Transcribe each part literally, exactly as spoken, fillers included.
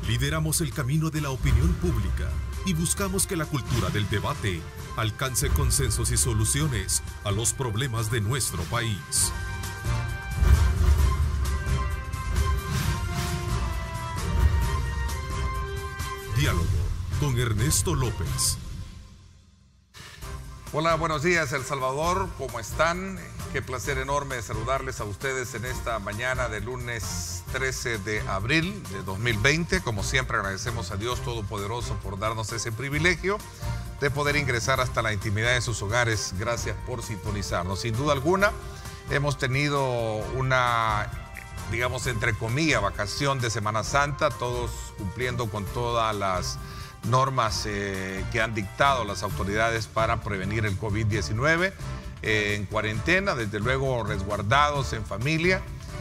Lideramos el camino de la opinión pública y buscamos que la cultura del debate alcance consensos y soluciones a los problemas de nuestro país. Diálogo con Ernesto López. Hola, buenos días, El Salvador, ¿cómo están? Qué placer enorme saludarles a ustedes en esta mañana de lunes trece de abril de dos mil veinte. Como siempre, agradecemos a Dios Todopoderoso por darnos ese privilegio de poder ingresar hasta la intimidad de sus hogares. Gracias por sintonizarnos. Sin duda alguna, hemos tenido una, digamos, entre comillas, vacación de Semana Santa, todos cumpliendo con todas las normas eh, que han dictado las autoridades para prevenir el COVID diecinueve, eh, en cuarentena, desde luego resguardados en familia.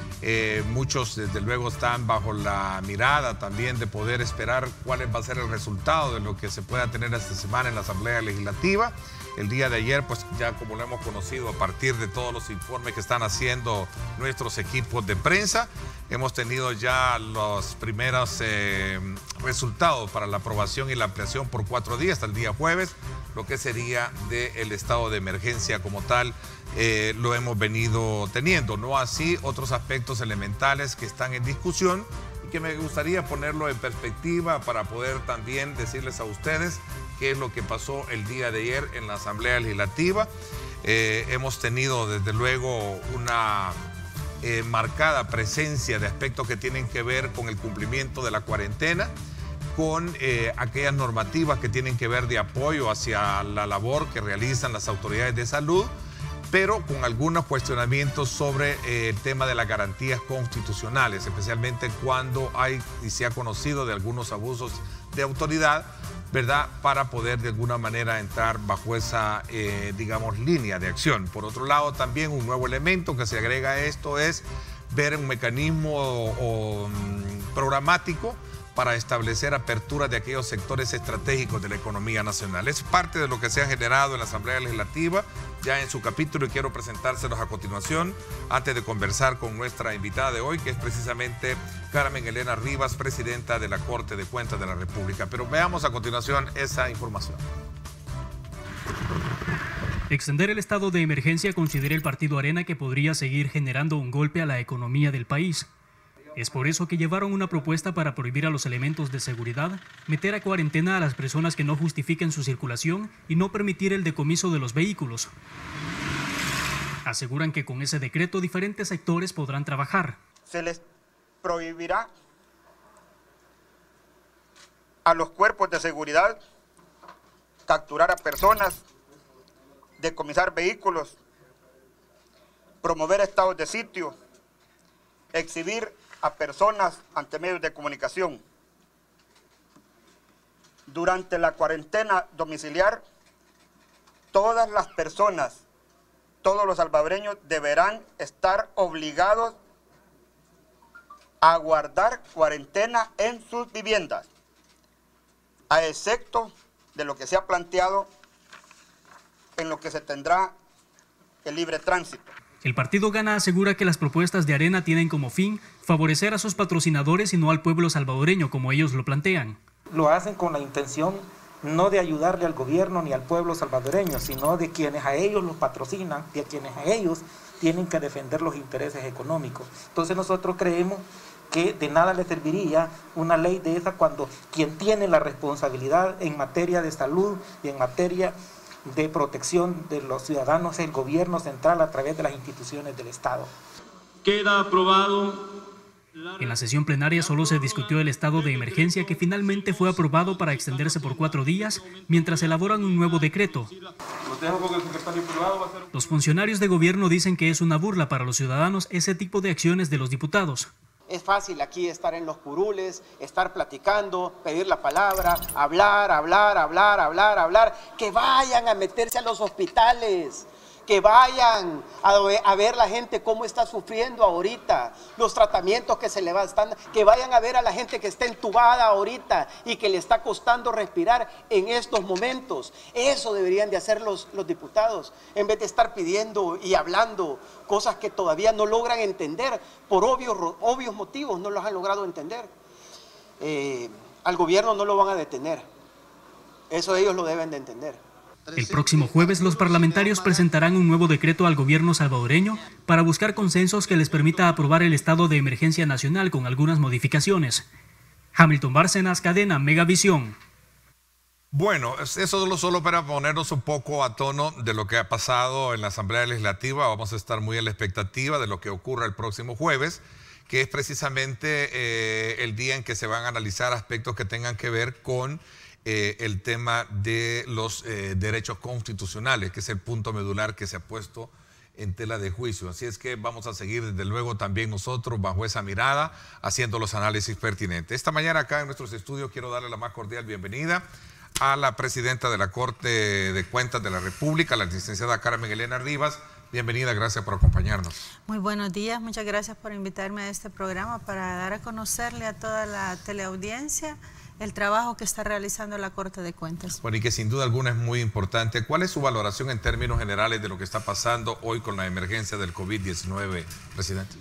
Eh, muchos desde luego están bajo la mirada también de poder esperar cuál va a ser el resultado de lo que se pueda tener esta semana en la Asamblea Legislativa. El día de ayer, pues ya como lo hemos conocido a partir de todos los informes que están haciendo nuestros equipos de prensa, hemos tenido ya los primeros eh, resultados para la aprobación y la ampliación por cuatro días hasta el día jueves, lo que sería del estado de emergencia como tal. Eh, lo hemos venido teniendo, no así otros aspectos elementales que están en discusión y que me gustaría ponerlo en perspectiva para poder también decirles a ustedes qué es lo que pasó el día de ayer en la Asamblea Legislativa. Eh, hemos tenido desde luego una eh, marcada presencia de aspectos que tienen que ver con el cumplimiento de la cuarentena, con eh, aquellas normativas que tienen que ver de apoyo hacia la labor que realizan las autoridades de salud, pero con algunos cuestionamientos sobre eh, el tema de las garantías constitucionales, especialmente cuando hay y se ha conocido de algunos abusos de autoridad, ¿verdad?, para poder de alguna manera entrar bajo esa, eh, digamos, línea de acción. Por otro lado, también un nuevo elemento que se agrega a esto es ver un mecanismo o, o, programático para establecer apertura de aquellos sectores estratégicos de la economía nacional. Es parte de lo que se ha generado en la Asamblea Legislativa, ya en su capítulo, y quiero presentárselos a continuación, antes de conversar con nuestra invitada de hoy, que es precisamente Carmen Elena Rivas, presidenta de la Corte de Cuentas de la República. Pero veamos a continuación esa información. Extender el estado de emergencia considera el partido Arena que podría seguir generando un golpe a la economía del país. Es por eso que llevaron una propuesta para prohibir a los elementos de seguridad meter a cuarentena a las personas que no justifiquen su circulación y no permitir el decomiso de los vehículos. Aseguran que con ese decreto diferentes sectores podrán trabajar. Se les prohibirá a los cuerpos de seguridad capturar a personas, decomisar vehículos, promover estados de sitio, exhibir a personas ante medios de comunicación. Durante la cuarentena domiciliar, todas las personas, todos los salvadoreños deberán estar obligados a guardar cuarentena en sus viviendas, a excepto de lo que se ha planteado en lo que se tendrá el libre tránsito. El partido Gana asegura que las propuestas de Arena tienen como fin favorecer a sus patrocinadores y no al pueblo salvadoreño, como ellos lo plantean. Lo hacen con la intención no de ayudarle al gobierno ni al pueblo salvadoreño, sino de quienes a ellos los patrocinan, de quienes a ellos tienen que defender los intereses económicos. Entonces nosotros creemos que de nada le serviría una ley de esa cuando quien tiene la responsabilidad en materia de salud y en materia de protección de los ciudadanos es el gobierno central a través de las instituciones del Estado. Queda aprobado. En la sesión plenaria solo se discutió el estado de emergencia, que finalmente fue aprobado para extenderse por cuatro días mientras elaboran un nuevo decreto. Los funcionarios de gobierno dicen que es una burla para los ciudadanos ese tipo de acciones de los diputados. Es fácil aquí estar en los curules, estar platicando, pedir la palabra, hablar, hablar, hablar, hablar, hablar. Que vayan a meterse a los hospitales, que vayan a, a ver la gente cómo está sufriendo ahorita, los tratamientos que se le van dando, que vayan a ver a la gente que está entubada ahorita y que le está costando respirar en estos momentos. Eso deberían de hacer los, los diputados, en vez de estar pidiendo y hablando cosas que todavía no logran entender, por obvios, obvios motivos no los han logrado entender. eh, al gobierno no lo van a detener. Eso ellos lo deben de entender. El próximo jueves los parlamentarios presentarán un nuevo decreto al gobierno salvadoreño para buscar consensos que les permita aprobar el estado de emergencia nacional con algunas modificaciones. Hamilton Bárcenas, Cadena Megavisión. Bueno, eso solo, solo para ponernos un poco a tono de lo que ha pasado en la Asamblea Legislativa. Vamos a estar muy a la expectativa de lo que ocurra el próximo jueves, que es precisamente eh, el día en que se van a analizar aspectos que tengan que ver con eh, el tema de los eh, derechos constitucionales, que es el punto medular que se ha puesto en tela de juicio. Así es que vamos a seguir desde luego también nosotros bajo esa mirada, haciendo los análisis pertinentes. Esta mañana acá en nuestros estudios quiero darle la más cordial bienvenida a la presidenta de la Corte de Cuentas de la República, la licenciada Carmen Elena Rivas. Bienvenida, gracias por acompañarnos. Muy buenos días, muchas gracias por invitarme a este programa para dar a conocerle a toda la teleaudiencia el trabajo que está realizando la Corte de Cuentas. Bueno, y que sin duda alguna es muy importante. ¿Cuál es su valoración en términos generales de lo que está pasando hoy con la emergencia del COVID diecinueve, presidente?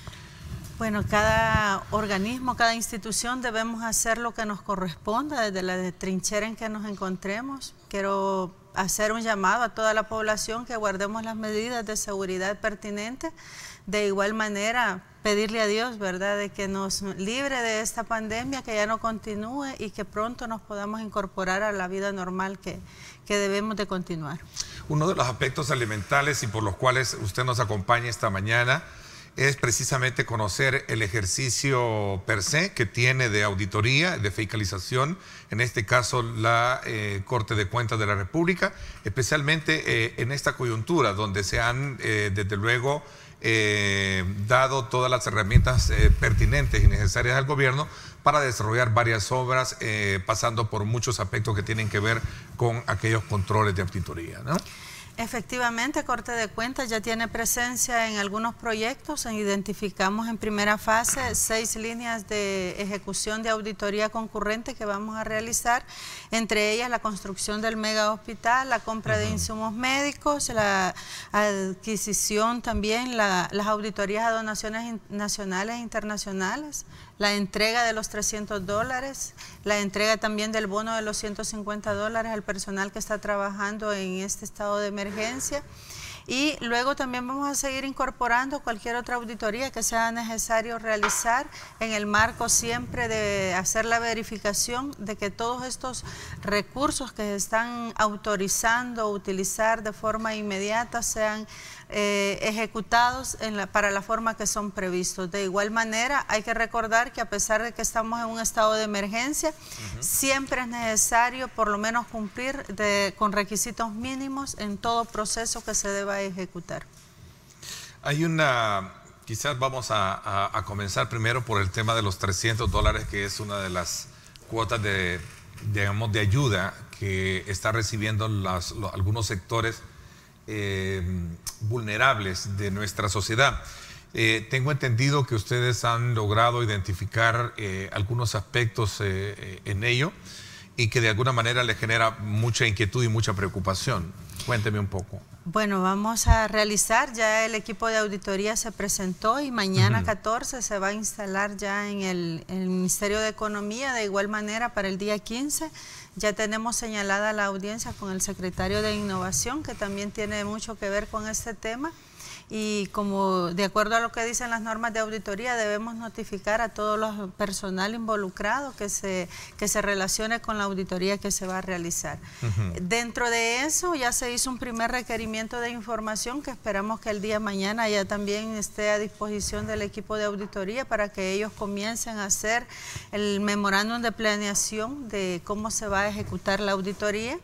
Bueno, cada organismo, cada institución debemos hacer lo que nos corresponda desde la trinchera en que nos encontremos. Quiero hacer un llamado a toda la población que guardemos las medidas de seguridad pertinentes. De igual manera, pedirle a Dios, ¿verdad?, de que nos libre de esta pandemia, que ya no continúe y que pronto nos podamos incorporar a la vida normal que, que debemos de continuar. Uno de los aspectos elementales y por los cuales usted nos acompaña esta mañana es precisamente conocer el ejercicio per se que tiene de auditoría, de fiscalización, en este caso la eh, Corte de Cuentas de la República, especialmente eh, en esta coyuntura donde se han eh, desde luego eh, dado todas las herramientas eh, pertinentes y necesarias al gobierno para desarrollar varias obras, eh, pasando por muchos aspectos que tienen que ver con aquellos controles de auditoría, ¿no? Efectivamente, Corte de Cuentas ya tiene presencia en algunos proyectos. Identificamos en primera fase seis líneas de ejecución de auditoría concurrente que vamos a realizar, entre ellas la construcción del mega hospital, la compra uh-huh. de insumos médicos, la adquisición también, la, las auditorías a donaciones nacionales e internacionales, la entrega de los trescientos dólares, la entrega también del bono de los ciento cincuenta dólares al personal que está trabajando en este estado de emergencia. Y luego también vamos a seguir incorporando cualquier otra auditoría que sea necesario realizar en el marco siempre de hacer la verificación de que todos estos recursos que se están autorizando utilizar de forma inmediata sean eh, ejecutados en la, para la forma que son previstos. De igual manera, hay que recordar que a pesar de que estamos en un estado de emergencia, uh-huh. siempre es necesario por lo menos cumplir de, con requisitos mínimos en todo proceso que se deba ejecutar. Hay una, quizás vamos a, a, a comenzar primero por el tema de los trescientos dólares, que es una de las cuotas de, digamos, de ayuda que está recibiendo las, los, algunos sectores eh, vulnerables de nuestra sociedad. Eh, tengo entendido que ustedes han logrado identificar eh, algunos aspectos eh, en ello y que de alguna manera les genera mucha inquietud y mucha preocupación. Cuénteme un poco. Bueno, vamos a realizar, ya el equipo de auditoría se presentó y mañana uh-huh. catorce se va a instalar ya en el, en el Ministerio de Economía. De igual manera, para el día quince ya tenemos señalada la audiencia con el secretario de Innovación, que también tiene mucho que ver con este tema. Y como de acuerdo a lo que dicen las normas de auditoría, debemos notificar a todo el personal involucrado que se, que se relacione con la auditoría que se va a realizar. Uh-huh. Dentro de eso ya se hizo un primer requerimiento de información que esperamos que el día de mañana ya también esté a disposición del equipo de auditoría para que ellos comiencen a hacer el memorándum de planeación de cómo se va a ejecutar la auditoría.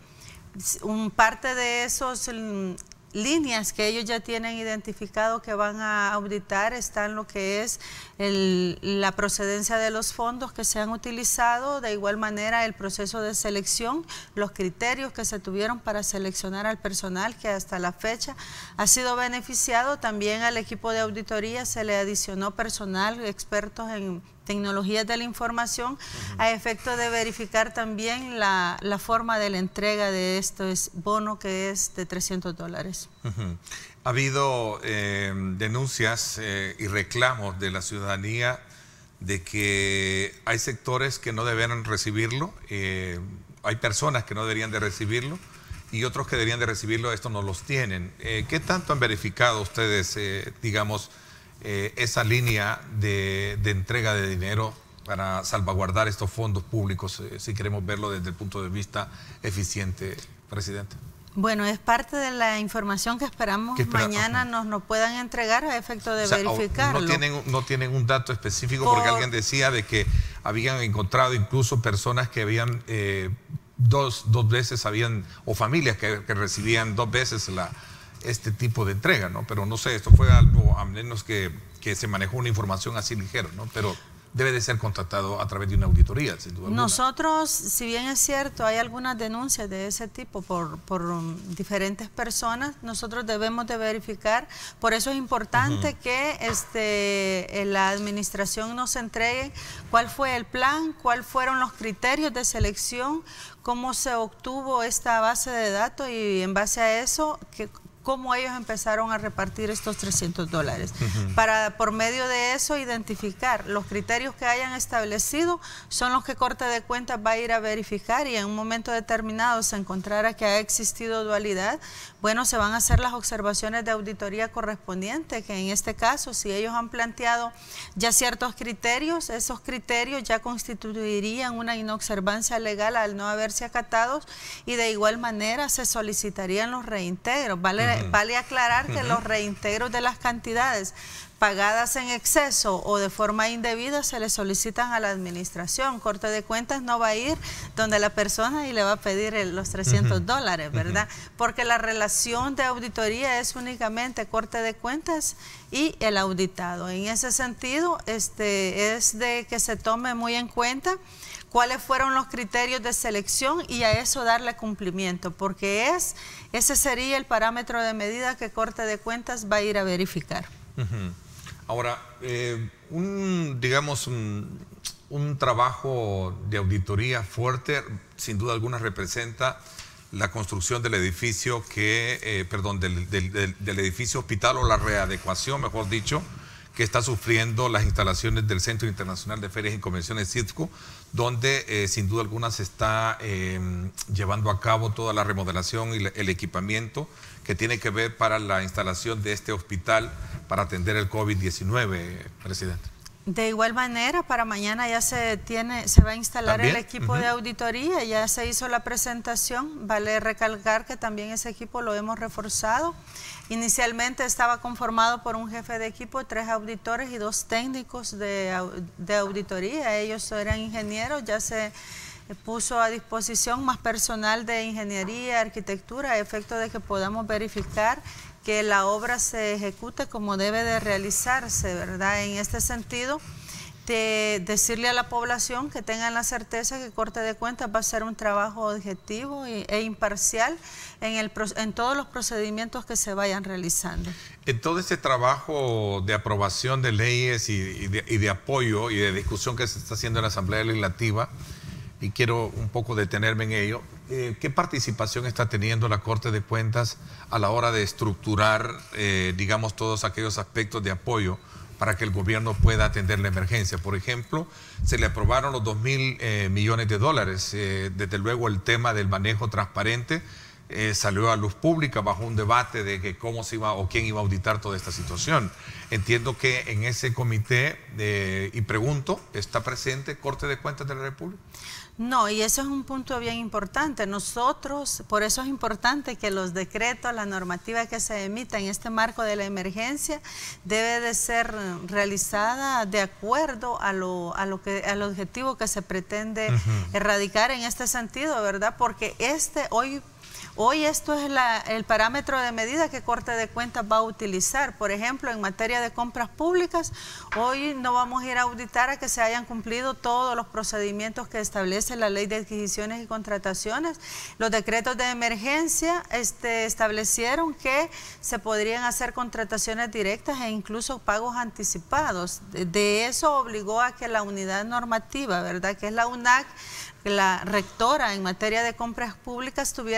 Un parte de esos líneas que ellos ya tienen identificado que van a auditar están lo que es el, la procedencia de los fondos que se han utilizado, de igual manera el proceso de selección, los criterios que se tuvieron para seleccionar al personal que hasta la fecha ha sido beneficiado. También al equipo de auditoría se le adicionó personal, expertos en tecnologías de la información, uh-huh. a efecto de verificar también la, la forma de la entrega de este bono que es de trescientos dólares. Uh-huh. Ha habido eh, denuncias eh, y reclamos de la ciudadanía de que hay sectores que no deberían recibirlo, eh, hay personas que no deberían de recibirlo y otros que deberían de recibirlo, estos no los tienen. Eh, ¿Qué tanto han verificado ustedes, eh, digamos, eh, esa línea de, de entrega de dinero para salvaguardar estos fondos públicos, eh, si queremos verlo desde el punto de vista eficiente, presidente? Bueno, es parte de la información que esperamos espera? mañana nos, nos puedan entregar a efecto de o sea, verificarlo. No tienen, no tienen un dato específico Por... porque alguien decía de que habían encontrado incluso personas que habían eh, dos, dos veces, habían o familias que, que recibían dos veces la, este tipo de entrega, ¿no? Pero no sé, esto fue algo, a menos que, que se manejó una información así ligera, ¿no? Pero debe de ser contratado a través de una auditoría, sin duda alguna. Nosotros, si bien es cierto, hay algunas denuncias de ese tipo por, por um, diferentes personas, nosotros debemos de verificar, por eso es importante uh-huh. que este, la administración nos entregue cuál fue el plan, cuáles fueron los criterios de selección, cómo se obtuvo esta base de datos y en base a eso, que cómo ellos empezaron a repartir estos trescientos dólares. Uh-huh. Para, por medio de eso, identificar los criterios que hayan establecido, son los que Corte de Cuentas va a ir a verificar y en un momento determinado se encontrará que ha existido dualidad, bueno, se van a hacer las observaciones de auditoría correspondientes, que en este caso, si ellos han planteado ya ciertos criterios, esos criterios ya constituirían una inobservancia legal al no haberse acatados y de igual manera se solicitarían los reintegros. Vale, uh-huh. vale aclarar que uh-huh. los reintegros de las cantidades pagadas en exceso o de forma indebida se le solicitan a la administración. Corte de Cuentas no va a ir donde la persona y le va a pedir el, los trescientos dólares, ¿verdad? Uh-huh. Porque la relación de auditoría es únicamente Corte de Cuentas y el auditado. En ese sentido, este, es de que se tome muy en cuenta cuáles fueron los criterios de selección y a eso darle cumplimiento, porque es ese sería el parámetro de medida que Corte de Cuentas va a ir a verificar. Uh-huh. Ahora, eh, un, digamos, un, un trabajo de auditoría fuerte, sin duda alguna representa la construcción del edificio que, eh, perdón, del, del, del, del edificio hospital o la readecuación, mejor dicho, que está sufriendo las instalaciones del Centro Internacional de Ferias y Convenciones CITCO, donde eh, sin duda alguna se está eh, llevando a cabo toda la remodelación y el equipamiento que tiene que ver para la instalación de este hospital para atender el COVID diecinueve, presidente. De igual manera, para mañana ya se tiene, se va a instalar ¿También? el equipo uh-huh. de auditoría, ya se hizo la presentación, vale recalcar que también ese equipo lo hemos reforzado. Inicialmente estaba conformado por un jefe de equipo, tres auditores y dos técnicos de, de auditoría, ellos eran ingenieros, ya se puso a disposición más personal de ingeniería, arquitectura, a efecto de que podamos verificar que la obra se ejecute como debe de realizarse, ¿verdad? En este sentido, de decirle a la población que tengan la certeza que Corte de Cuentas va a hacer un trabajo objetivo e imparcial en, el, en todos los procedimientos que se vayan realizando. En todo este trabajo de aprobación de leyes y, y, de, y de apoyo y de discusión que se está haciendo en la Asamblea Legislativa, y quiero un poco detenerme en ello, eh, ¿qué participación está teniendo la Corte de Cuentas a la hora de estructurar, eh, digamos, todos aquellos aspectos de apoyo para que el gobierno pueda atender la emergencia? Por ejemplo, se le aprobaron los dos mil eh, millones de dólares. Eh, desde luego el tema del manejo transparente eh, salió a luz pública bajo un debate de que cómo se iba o quién iba a auditar toda esta situación. Entiendo que en ese comité, eh, y pregunto, ¿está presente Corte de Cuentas de la República? No, y eso es un punto bien importante. Nosotros, por eso es importante que los decretos, la normativa que se emita en este marco de la emergencia debe de ser realizada de acuerdo a lo, a lo que, al objetivo que se pretende uh-huh. erradicar en este sentido, ¿verdad? Porque este hoy... Hoy esto es la, el parámetro de medida que Corte de Cuentas va a utilizar. Por ejemplo, en materia de compras públicas, hoy no vamos a ir a auditar a que se hayan cumplido todos los procedimientos que establece la Ley de Adquisiciones y Contrataciones. Los decretos de emergencia este, establecieron que se podrían hacer contrataciones directas e incluso pagos anticipados. De, de eso obligó a que la unidad normativa, ¿verdad?, que es la U N A C, la rectora en materia de compras públicas, tuviera que emitir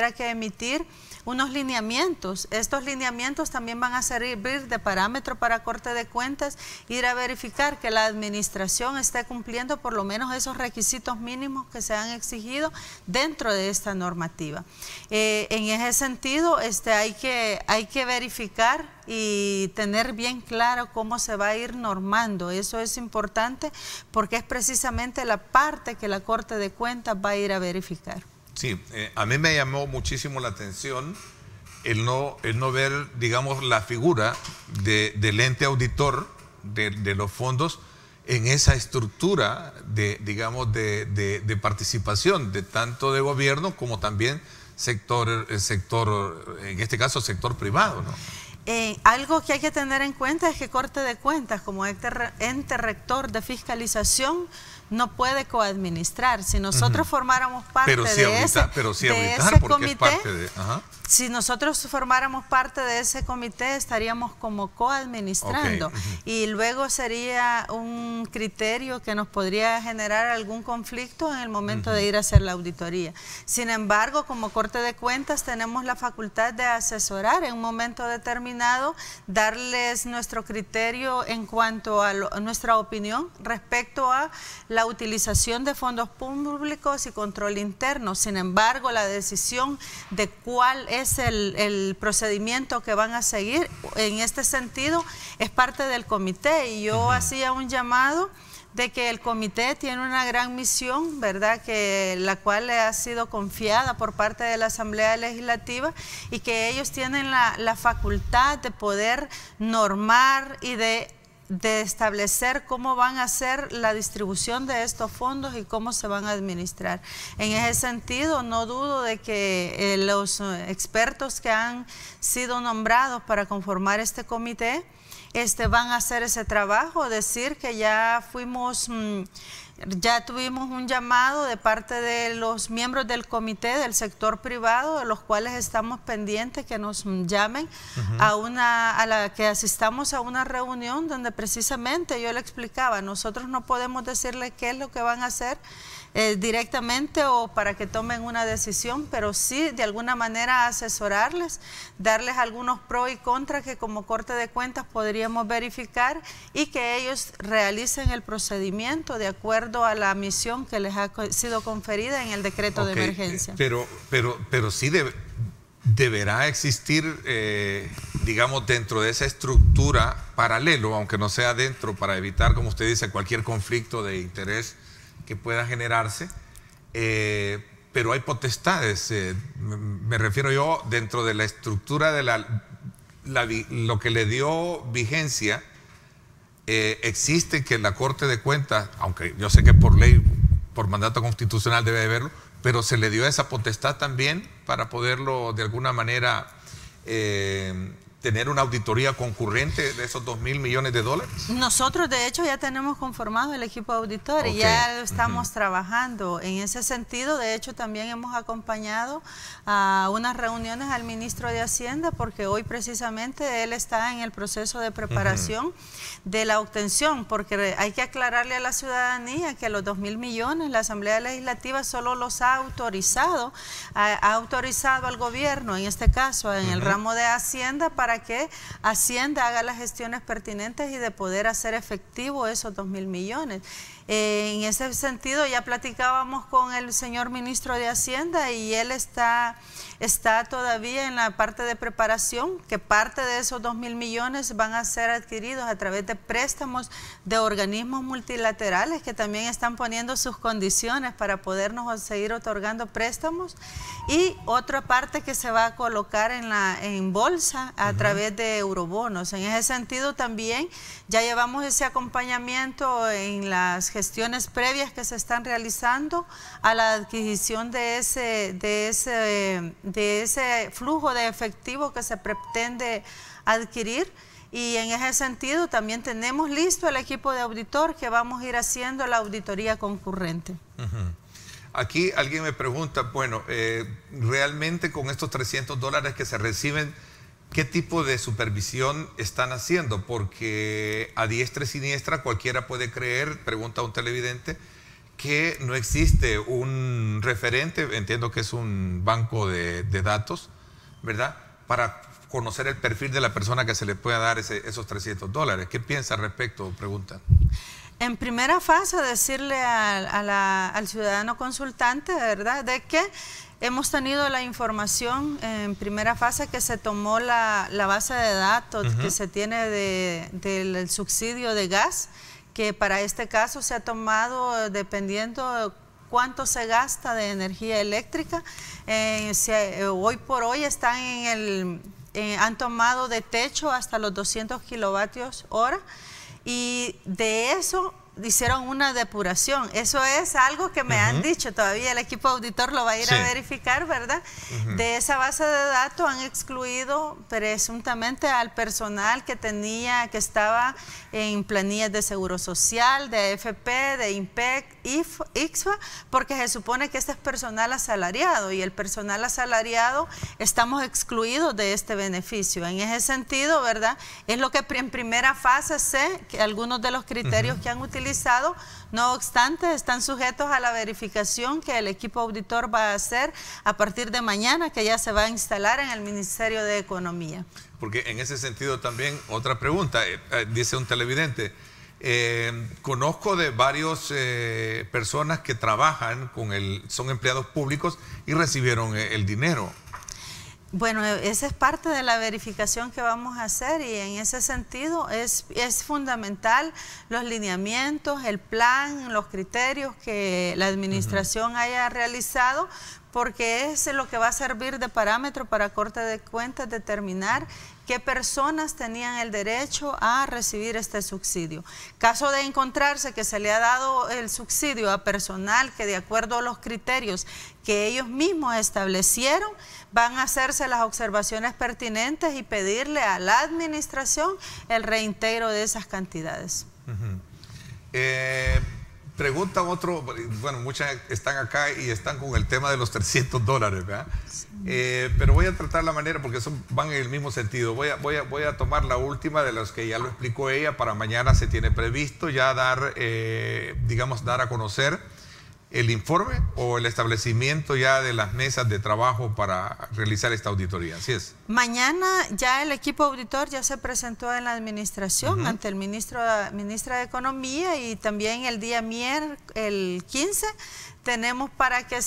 emitir unos lineamientos. Estos lineamientos también van a servir de parámetro para Corte de Cuentas, ir a verificar que la administración esté cumpliendo por lo menos esos requisitos mínimos que se han exigido dentro de esta normativa. Eh, en ese sentido, este, hay que, hay que verificar y tener bien claro cómo se va a ir normando. Eso es importante porque es precisamente la parte que la Corte de Cuentas va a ir a verificar. Sí, eh, a mí me llamó muchísimo la atención el no, el no ver, digamos, la figura de, del ente auditor de, de los fondos en esa estructura de, digamos, de, de, de participación de tanto de gobierno como también sector, el sector, en este caso, sector privado, ¿no? Eh, algo que hay que tener en cuenta es que Corte de Cuentas, como ente, ente rector de fiscalización, no puede coadministrar. Si nosotros uh-huh. formáramos parte pero sí de, auditar, ese, pero sí de auditar, ese porque comité, es parte de, ajá. si nosotros formáramos parte de ese comité, estaríamos como coadministrando. Okay. Uh-huh. Y luego sería un criterio que nos podría generar algún conflicto en el momento uh-huh. de ir a hacer la auditoría. Sin embargo, como Corte de Cuentas tenemos la facultad de asesorar en un momento determinado, darles nuestro criterio en cuanto a, lo, a nuestra opinión respecto a la utilización de fondos públicos y control interno. Sin embargo, la decisión de cuál es el, el procedimiento que van a seguir en este sentido es parte del comité, y yo uh-huh. hacía un llamado de que el comité tiene una gran misión, ¿verdad?, que la cual le ha sido confiada por parte de la Asamblea Legislativa, y que ellos tienen la, la facultad de poder normar y de de establecer cómo van a ser la distribución de estos fondos y cómo se van a administrar. En ese sentido, no dudo de que eh, los expertos que han sido nombrados para conformar este comité este, van a hacer ese trabajo. Decir que ya fuimos... Mmm, Ya tuvimos un llamado de parte de los miembros del comité del sector privado, de los cuales estamos pendientes que nos llamen uh-huh. a una a la que asistamos a una reunión donde precisamente yo le explicaba, nosotros no podemos decirle qué es lo que van a hacer eh, directamente o para que tomen una decisión, pero sí de alguna manera asesorarles, darles algunos pros y contras que como Corte de Cuentas podríamos verificar, y que ellos realicen el procedimiento de acuerdo a la misión que les ha sido conferida en el decreto okay, de emergencia. Pero, pero, pero sí debe, deberá existir, eh, digamos, dentro de esa estructura paralelo, aunque no sea dentro, para evitar, como usted dice, cualquier conflicto de interés que pueda generarse, eh, pero hay potestades, eh, me refiero yo, dentro de la estructura de la, la lo que le dio vigencia. Eh, existe que la Corte de Cuentas, aunque yo sé que por ley, por mandato constitucional debe de verlo, pero se le dio esa potestad también para poderlo de alguna manera eh, tener una auditoría concurrente de esos dos mil millones de dólares. Nosotros de hecho ya tenemos conformado el equipo auditor okay. y ya lo estamos uh-huh. trabajando en ese sentido. De hecho también hemos acompañado a unas reuniones al ministro de Hacienda, porque hoy precisamente él está en el proceso de preparación uh-huh. de la obtención, porque hay que aclararle a la ciudadanía que los dos mil millones la Asamblea Legislativa solo los ha autorizado, ha, ha autorizado al gobierno, en este caso en uh-huh. el ramo de Hacienda, para para que Hacienda haga las gestiones pertinentes y de poder hacer efectivo esos dos mil millones. Eh, en ese sentido ya platicábamos con el señor ministro de Hacienda y él está, está todavía en la parte de preparación, que parte de esos dos mil millones van a ser adquiridos a través de préstamos de organismos multilaterales que también están poniendo sus condiciones para podernos seguir otorgando préstamos, y otra parte que se va a colocar en, la, en bolsa a uh-huh. través de eurobonos. En ese sentido también ya llevamos ese acompañamiento en las gestiones previas que se están realizando a la adquisición de ese, de ese, de ese flujo de efectivo que se pretende adquirir. Y en ese sentido también tenemos listo el equipo de auditor que vamos a ir haciendo la auditoría concurrente. Uh-huh. Aquí alguien me pregunta, bueno, eh, realmente con estos trescientos dólares que se reciben, ¿qué tipo de supervisión están haciendo? Porque a diestra y siniestra cualquiera puede creer, pregunta un televidente, que no existe un referente, entiendo que es un banco de, de datos, ¿verdad?, para conocer el perfil de la persona que se le pueda dar ese, esos trescientos dólares. ¿Qué piensa al respecto? Preguntan. En primera fase, decirle a, a la, al ciudadano consultante, ¿verdad?, de que hemos tenido la información en primera fase que se tomó la, la base de datos uh-huh. que se tiene de, del subsidio de gas, que para este caso se ha tomado dependiendo cuánto se gasta de energía eléctrica. Eh, se, hoy por hoy están en el, eh, han tomado de techo hasta los doscientos kilovatios hora, y de eso hicieron una depuración. Eso es algo que me uh-huh. han dicho, todavía el equipo auditor lo va a ir sí. a verificar, ¿verdad? Uh-huh. De esa base de datos han excluido presuntamente al personal que tenía, que estaba en planillas de Seguro Social, de A F P, de IMPEC, I X F A, porque se supone que este es personal asalariado, y el personal asalariado estamos excluidos de este beneficio. En ese sentido, ¿verdad?, es lo que en primera fase sé que algunos de los criterios uh-huh. que han utilizado, no obstante, están sujetos a la verificación que el equipo auditor va a hacer a partir de mañana, que ya se va a instalar en el Ministerio de Economía. Porque en ese sentido también, otra pregunta, eh, eh, dice un televidente, eh, conozco de varias eh, personas que trabajan con el, son empleados públicos y recibieron eh, el dinero. Bueno, esa es parte de la verificación que vamos a hacer, y en ese sentido es, es fundamental los lineamientos, el plan, los criterios que la administración uh-huh. haya realizado, porque es lo que va a servir de parámetro para Corte de Cuentas determinar qué personas tenían el derecho a recibir este subsidio. Caso de encontrarse que se le ha dado el subsidio a personal que de acuerdo a los criterios que ellos mismos establecieron, van a hacerse las observaciones pertinentes y pedirle a la administración el reintegro de esas cantidades. Uh-huh. eh, Preguntan otro, bueno, muchas están acá y están con el tema de los trescientos dólares, ¿verdad? Sí. Eh, pero voy a tratar la manera, porque son, van en el mismo sentido. Voy a, voy, a, voy a tomar la última de las que ya lo explicó ella. Para mañana se tiene previsto ya dar, eh, digamos, dar a conocer el informe o el establecimiento ya de las mesas de trabajo para realizar esta auditoría. Así es. Mañana ya el equipo auditor ya se presentó en la administración uh-huh. ante el ministro, ministra de Economía, y también el día miércoles, el quince, tenemos para que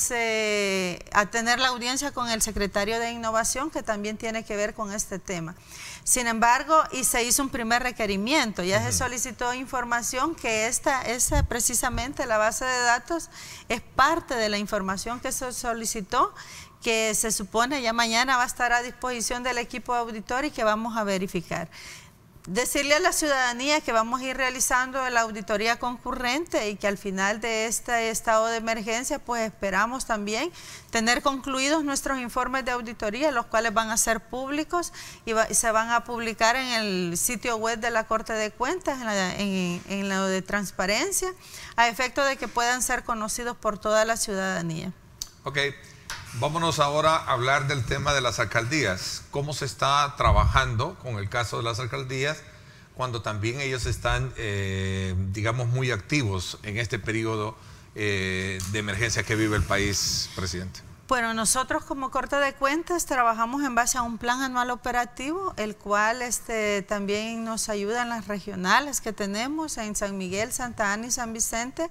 se a tener la audiencia con el secretario de Innovación, que también tiene que ver con este tema. Sin embargo, y se hizo un primer requerimiento, ya uh-huh. se solicitó información, que esta, esa precisamente la base de datos es parte de la información que se solicitó, que se supone ya mañana va a estar a disposición del equipo auditor y que vamos a verificar. Decirle a la ciudadanía que vamos a ir realizando la auditoría concurrente, y que al final de este estado de emergencia pues esperamos también tener concluidos nuestros informes de auditoría, los cuales van a ser públicos y, va, y se van a publicar en el sitio web de la Corte de Cuentas, en, la, en, en lo de transparencia, a efecto de que puedan ser conocidos por toda la ciudadanía. Ok. Vámonos ahora a hablar del tema de las alcaldías. ¿Cómo se está trabajando con el caso de las alcaldías cuando también ellos están, eh, digamos, muy activos en este periodo eh, de emergencia que vive el país, presidente? Bueno, nosotros como Corte de Cuentas trabajamos en base a un plan anual operativo, el cual este, también nos ayuda en las regionales que tenemos en San Miguel, Santa Ana y San Vicente.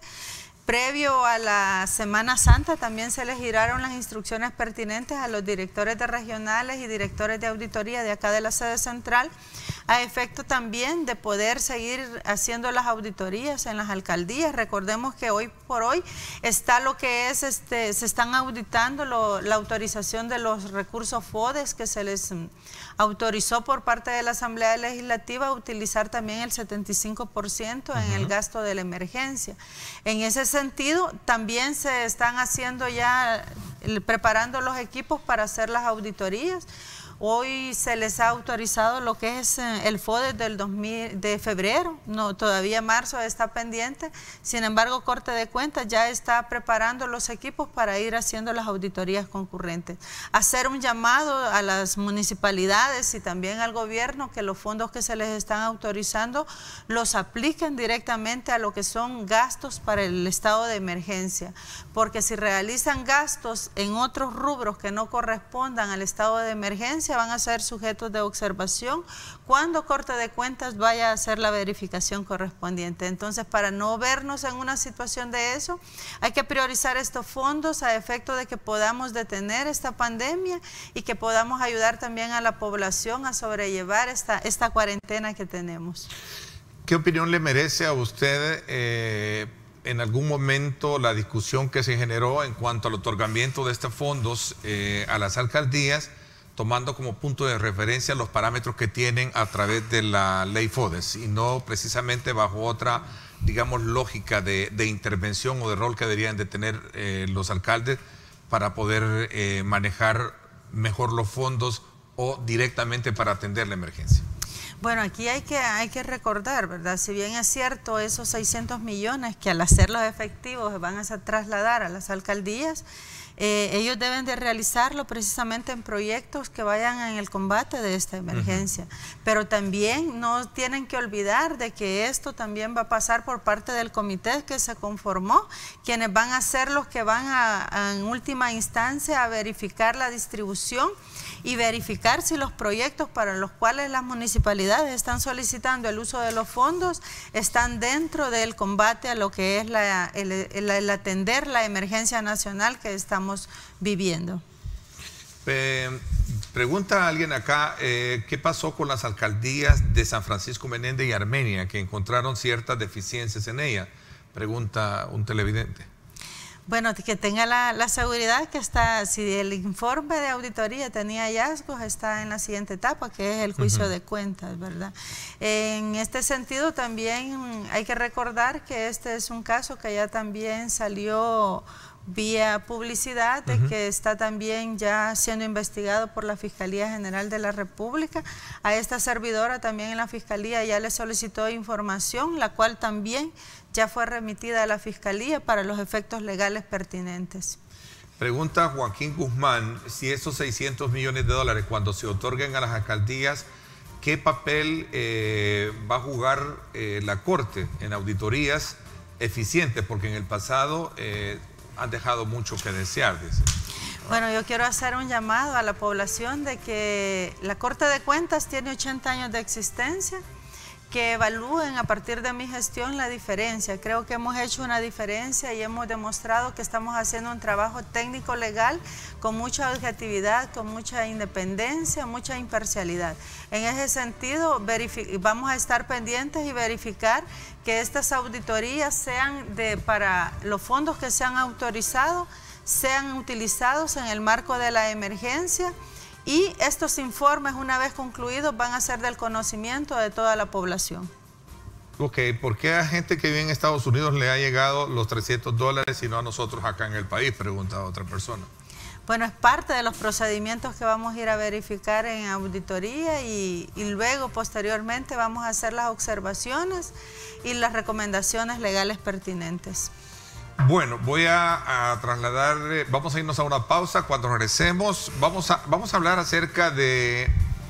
Previo a la Semana Santa también se les giraron las instrucciones pertinentes a los directores de regionales y directores de auditoría de acá de la sede central, a efecto también de poder seguir haciendo las auditorías en las alcaldías. Recordemos que hoy por hoy está lo que es, este, se están auditando lo, la autorización de los recursos FODES, que se les autorizó por parte de la Asamblea Legislativa a utilizar también el setenta y cinco por ciento en uh-huh. el gasto de la emergencia. En ese sentido, también se están haciendo ya, preparando los equipos para hacer las auditorías. Hoy se les ha autorizado lo que es el F O D E del dos mil, de febrero, no, todavía marzo está pendiente. Sin embargo, Corte de Cuentas ya está preparando los equipos para ir haciendo las auditorías concurrentes. Hacer un llamado a las municipalidades y también al gobierno que los fondos que se les están autorizando los apliquen directamente a lo que son gastos para el estado de emergencia, porque si realizan gastos en otros rubros que no correspondan al estado de emergencia, van a ser sujetos de observación cuando Corte de Cuentas vaya a hacer la verificación correspondiente. Entonces, para no vernos en una situación de eso, hay que priorizar estos fondos a efecto de que podamos detener esta pandemia y que podamos ayudar también a la población a sobrellevar esta, esta cuarentena que tenemos. ¿Qué opinión le merece a usted eh, en algún momento la discusión que se generó en cuanto al otorgamiento de estos fondos eh, a las alcaldías, tomando como punto de referencia los parámetros que tienen a través de la ley F O D E S y no precisamente bajo otra, digamos, lógica de, de intervención o de rol que deberían de tener eh, los alcaldes para poder eh, manejar mejor los fondos o directamente para atender la emergencia? Bueno, aquí hay que, hay que recordar, ¿verdad? Si bien es cierto, esos seiscientos millones que al hacerlos efectivos van a trasladar a las alcaldías, eh, ellos deben de realizarlo precisamente en proyectos que vayan en el combate de esta emergencia. Uh-huh. Pero también no tienen que olvidar de que esto también va a pasar por parte del comité que se conformó, quienes van a ser los que van a, a en última instancia a verificar la distribución y verificar si los proyectos para los cuales las municipalidades están solicitando el uso de los fondos están dentro del combate a lo que es la, el, el, el atender la emergencia nacional que estamos viviendo. Eh, pregunta alguien acá, eh, ¿qué pasó con las alcaldías de San Francisco Menéndez y Armenia que encontraron ciertas deficiencias en ella? Pregunta un televidente. Bueno, que tenga la, la seguridad que está, si el informe de auditoría tenía hallazgos, está en la siguiente etapa, que es el juicio uh-huh. de cuentas, ¿verdad? En este sentido también hay que recordar que este es un caso que ya también salió vía publicidad, de uh-huh. que está también ya siendo investigado por la Fiscalía General de la República. A esta servidora también en la Fiscalía ya le solicitó información, la cual también ya fue remitida a la Fiscalía para los efectos legales pertinentes. Pregunta Joaquín Guzmán, si esos seiscientos millones de dólares cuando se otorguen a las alcaldías, ¿qué papel eh, va a jugar eh, la Corte en auditorías eficientes? Porque en el pasado eh, han dejado mucho que desear, dice. Bueno, yo quiero hacer un llamado a la población de que la Corte de Cuentas tiene ochenta años de existencia, que evalúen a partir de mi gestión la diferencia. Creo que hemos hecho una diferencia y hemos demostrado que estamos haciendo un trabajo técnico legal con mucha objetividad, con mucha independencia, mucha imparcialidad. En ese sentido, vamos a estar pendientes y verificar que estas auditorías sean de, para los fondos que se han autorizado, sean utilizados en el marco de la emergencia. Y estos informes, una vez concluidos, van a ser del conocimiento de toda la población. Ok, ¿por qué a gente que vive en Estados Unidos le ha llegado los trescientos dólares y no a nosotros acá en el país? Pregunta otra persona. Bueno, es parte de los procedimientos que vamos a ir a verificar en auditoría y, y luego, posteriormente, vamos a hacer las observaciones y las recomendaciones legales pertinentes. Bueno, voy a, a trasladar, eh, vamos a irnos a una pausa. Cuando regresemos, vamos a, vamos a hablar acerca de,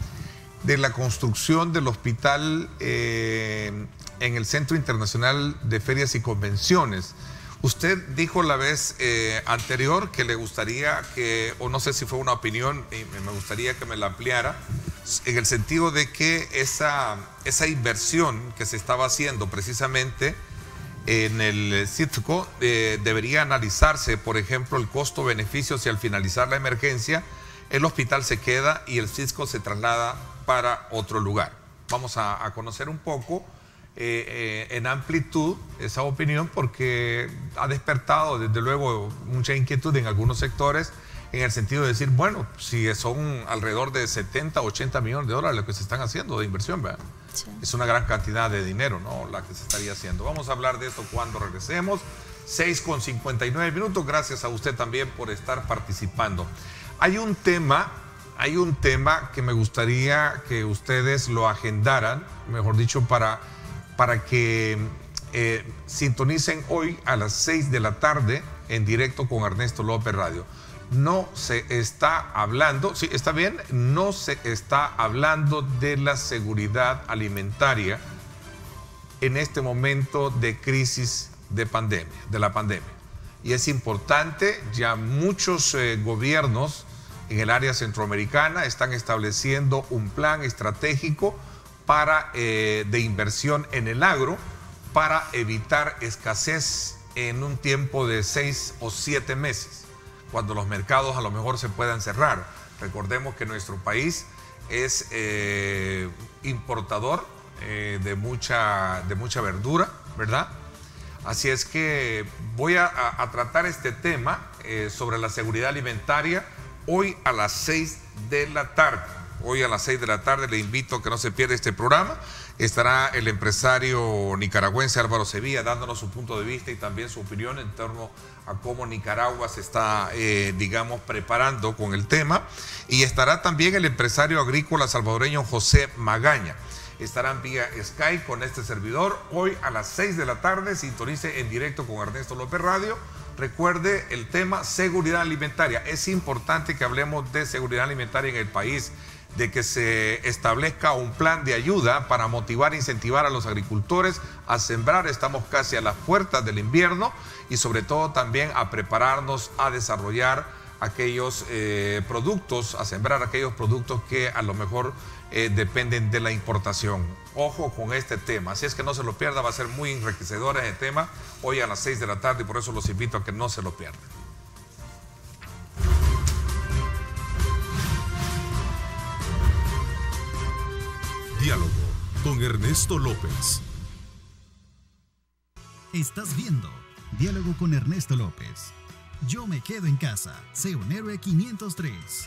de la construcción del hospital eh, en el Centro Internacional de Ferias y Convenciones. Usted dijo la vez eh, anterior que le gustaría que, o no sé si fue una opinión, y me gustaría que me la ampliara, en el sentido de que esa, esa inversión que se estaba haciendo precisamente en el CITCO eh, debería analizarse, por ejemplo, el costo-beneficio si al finalizar la emergencia el hospital se queda y el CITCO se traslada para otro lugar. Vamos a, a conocer un poco eh, eh, en amplitud esa opinión porque ha despertado desde luego mucha inquietud en algunos sectores en el sentido de decir, bueno, si son alrededor de setenta, ochenta millones de dólares lo que se están haciendo de inversión, ¿verdad? Sí. Es una gran cantidad de dinero, ¿no? La que se estaría haciendo. Vamos a hablar de esto cuando regresemos. seis con cincuenta y nueve minutos. Gracias a usted también por estar participando. Hay un tema hay un tema que me gustaría que ustedes lo agendaran, mejor dicho, para, para que eh, sintonicen hoy a las seis de la tarde en directo con Ernesto López Radio. No se está hablando, sí, está bien, no se está hablando de la seguridad alimentaria en este momento de crisis de pandemia, de la pandemia. Y es importante, ya muchos eh, gobiernos en el área centroamericana están estableciendo un plan estratégico para, eh, de inversión en el agro para evitar escasez en un tiempo de seis o siete meses, cuando los mercados a lo mejor se puedan cerrar. Recordemos que nuestro país es eh, importador eh, de, mucha, de mucha verdura, ¿verdad? Así es que voy a, a, a tratar este tema eh, sobre la seguridad alimentaria hoy a las seis de la tarde. Hoy a las seis de la tarde le invito a que no se pierda este programa. Estará el empresario nicaragüense Álvaro Sevilla dándonos su punto de vista y también su opinión en torno a cómo Nicaragua se está, eh, digamos, preparando con el tema. Y estará también el empresario agrícola salvadoreño José Magaña. Estarán vía Skype con este servidor hoy a las seis de la tarde. Sintonice en directo con Ernesto López Radio. Recuerde el tema seguridad alimentaria. Es importante que hablemos de seguridad alimentaria en el país, de que se establezca un plan de ayuda para motivar e incentivar a los agricultores a sembrar. Estamos casi a las puertas del invierno y sobre todo también a prepararnos a desarrollar aquellos eh, productos, a sembrar aquellos productos que a lo mejor eh, dependen de la importación. Ojo con este tema, así es que no se lo pierda, va a ser muy enriquecedor ese tema hoy a las seis de la tarde y por eso los invito a que no se lo pierdan. Diálogo con Ernesto López. Estás viendo Diálogo con Ernesto López. Yo me quedo en casa. Sé un héroe quinientos tres.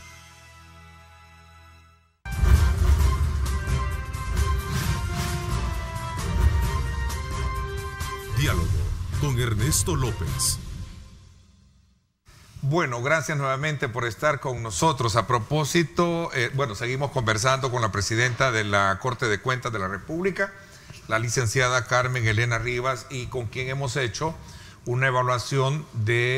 Diálogo con Ernesto López. Bueno, gracias nuevamente por estar con nosotros. A propósito, eh, bueno, seguimos conversando con la presidenta de la Corte de Cuentas de la República, la licenciada Carmen Elena Rivas, y con quien hemos hecho una evaluación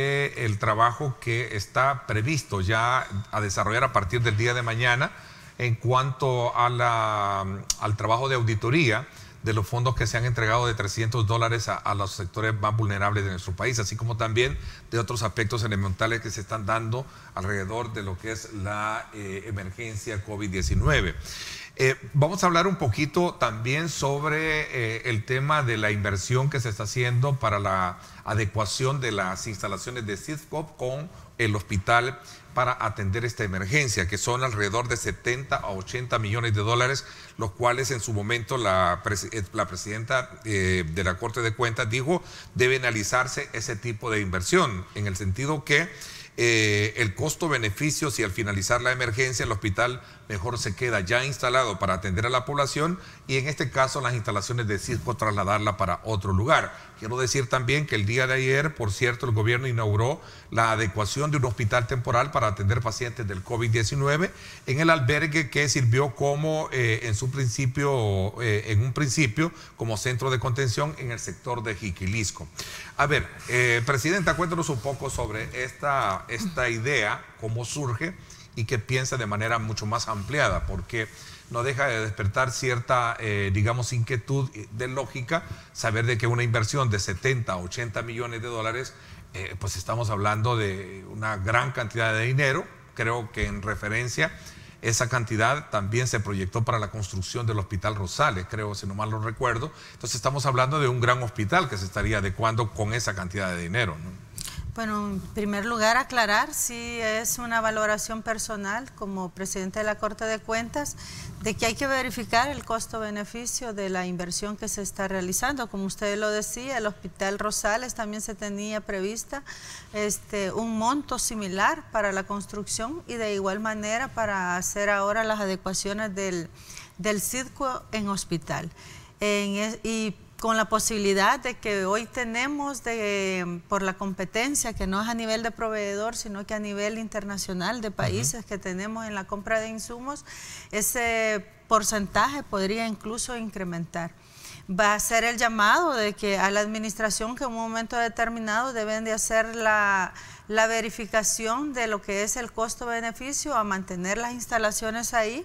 del trabajo que está previsto ya a desarrollar a partir del día de mañana en cuanto a la, al trabajo de auditoría de los fondos que se han entregado de trescientos dólares a, a los sectores más vulnerables de nuestro país, así como también de otros aspectos elementales que se están dando alrededor de lo que es la eh, emergencia COVID diecinueve. Eh, vamos a hablar un poquito también sobre eh, el tema de la inversión que se está haciendo para la adecuación de las instalaciones de CISCOP con el hospital para atender esta emergencia, que son alrededor de setenta a ochenta millones de dólares, los cuales en su momento la, pres la presidenta eh, de la Corte de Cuentas dijo debe analizarse ese tipo de inversión, en el sentido que eh, el costo-beneficio, si al finalizar la emergencia el hospital mejor se queda ya instalado para atender a la población y en este caso las instalaciones de CISCO trasladarla para otro lugar. Quiero decir también que el día de ayer, por cierto, el gobierno inauguró la adecuación de un hospital temporal para atender pacientes del COVID diecinueve en el albergue que sirvió como eh, en su principio, eh, en un principio, como centro de contención en el sector de Jiquilisco. A ver, eh, Presidenta, cuéntanos un poco sobre esta, esta idea, cómo surge y que piensa de manera mucho más ampliada, porque no deja de despertar cierta, eh, digamos, inquietud de lógica, saber de que una inversión de setenta a ochenta millones de dólares, eh, pues estamos hablando de una gran cantidad de dinero. Creo que en referencia, esa cantidad también se proyectó para la construcción del Hospital Rosales, creo, si no mal lo recuerdo. Entonces estamos hablando de un gran hospital que se estaría adecuando con esa cantidad de dinero, ¿no? Bueno, en primer lugar aclarar si es una valoración personal como presidente de la Corte de Cuentas de que hay que verificar el costo-beneficio de la inversión que se está realizando. Como usted lo decía, el Hospital Rosales también se tenía prevista este, un monto similar para la construcción y de igual manera para hacer ahora las adecuaciones del, del CISCO en hospital. En, y con la posibilidad de que hoy tenemos de, por la competencia, que no es a nivel de proveedor, sino que a nivel internacional de países uh-huh. que tenemos en la compra de insumos, ese porcentaje podría incluso incrementar. Va a ser el llamado de que a la administración que en un momento determinado deben de hacer la, la verificación de lo que es el costo-beneficio a mantener las instalaciones ahí,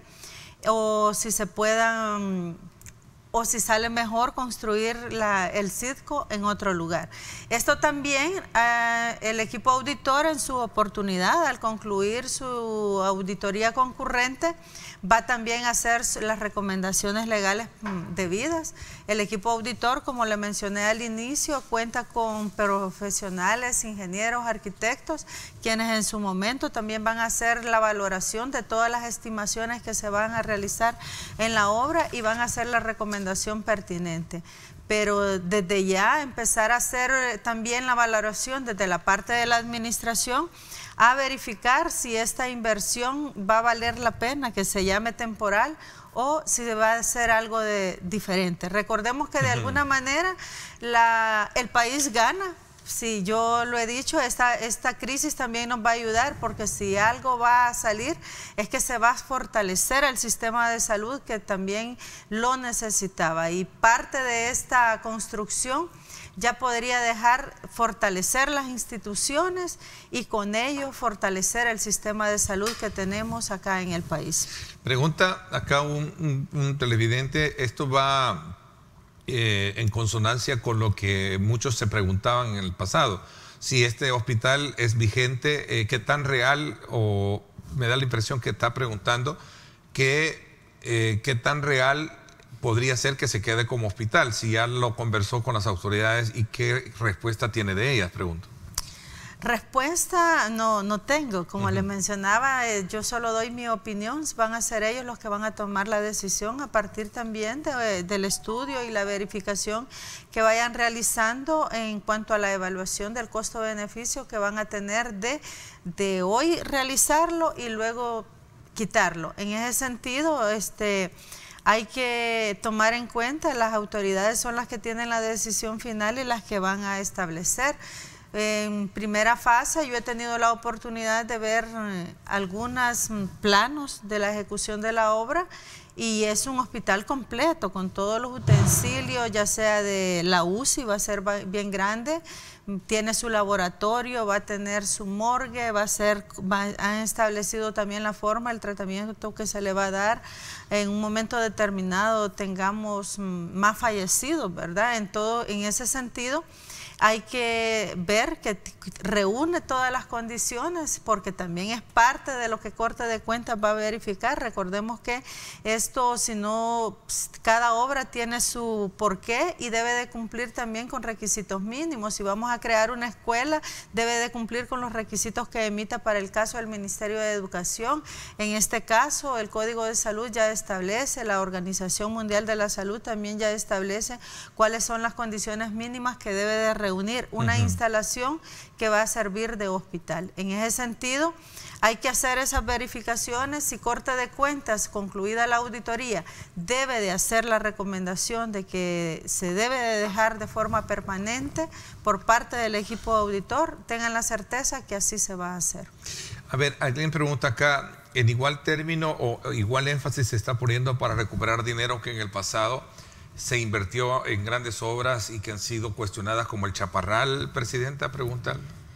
o si se puedan... o si sale mejor construir la, el CIDCO en otro lugar. Esto también, eh, el equipo auditor en su oportunidad, al concluir su auditoría concurrente, va también a hacer las recomendaciones legales debidas. El equipo auditor, como le mencioné al inicio, cuenta con profesionales, ingenieros, arquitectos, quienes en su momento también van a hacer la valoración de todas las estimaciones que se van a realizar en la obra y van a hacer la recomendación pertinente. Pero desde ya empezar a hacer también la valoración desde la parte de la administración, a verificar si esta inversión va a valer la pena, que se llame temporal, o si va a ser algo de, diferente. Recordemos que de uh-huh. alguna manera la, el país gana. Sí, yo lo he dicho, esta, esta crisis también nos va a ayudar, porque si algo va a salir es que se va a fortalecer el sistema de salud, que también lo necesitaba, y parte de esta construcción ya podría dejar fortalecer las instituciones y con ello fortalecer el sistema de salud que tenemos acá en el país. Pregunta acá un, un, un televidente, esto va eh, en consonancia con lo que muchos se preguntaban en el pasado. Si este hospital es vigente, eh, ¿qué tan real, o me da la impresión que está preguntando, que, eh, qué tan real podría ser que se quede como hospital, si ya lo conversó con las autoridades, y qué respuesta tiene de ellas, pregunto? Respuesta no, no tengo, como uh-huh. les mencionaba, eh, yo solo doy mi opinión, van a ser ellos los que van a tomar la decisión a partir también de, del estudio y la verificación que vayan realizando en cuanto a la evaluación del costo-beneficio que van a tener de, de hoy realizarlo y luego quitarlo. En ese sentido, este... hay que tomar en cuenta, las autoridades son las que tienen la decisión final y las que van a establecer. En primera fase yo he tenido la oportunidad de ver eh, algunos planos de la ejecución de la obra, y es un hospital completo con todos los utensilios, ya sea de la U C I, va a ser bien grande, tiene su laboratorio, va a tener su morgue, va a ser, va, han establecido también la forma, el tratamiento que se le va a dar en un momento determinado, tengamos más fallecidos, ¿verdad? En todo, en ese sentido, hay que ver que reúne todas las condiciones, porque también es parte de lo que Corte de Cuentas va a verificar. Recordemos que esto, si no, cada obra tiene su porqué y debe de cumplir también con requisitos mínimos. Si vamos a crear una escuela, debe de cumplir con los requisitos que emita para el caso del Ministerio de Educación. En este caso, el Código de Salud ya establece, la Organización Mundial de la Salud también ya establece cuáles son las condiciones mínimas que debe de reunir unir una uh-huh. instalación que va a servir de hospital. En ese sentido, hay que hacer esas verificaciones. Si Corte de Cuentas, concluida la auditoría, debe de hacer la recomendación de que se debe de dejar de forma permanente por parte del equipo auditor, tengan la certeza que así se va a hacer. A ver, alguien pregunta acá, ¿en igual término o igual énfasis se está poniendo para recuperar dinero que en el pasado se invirtió en grandes obras y que han sido cuestionadas, como el Chaparral, presidenta? Pregunta.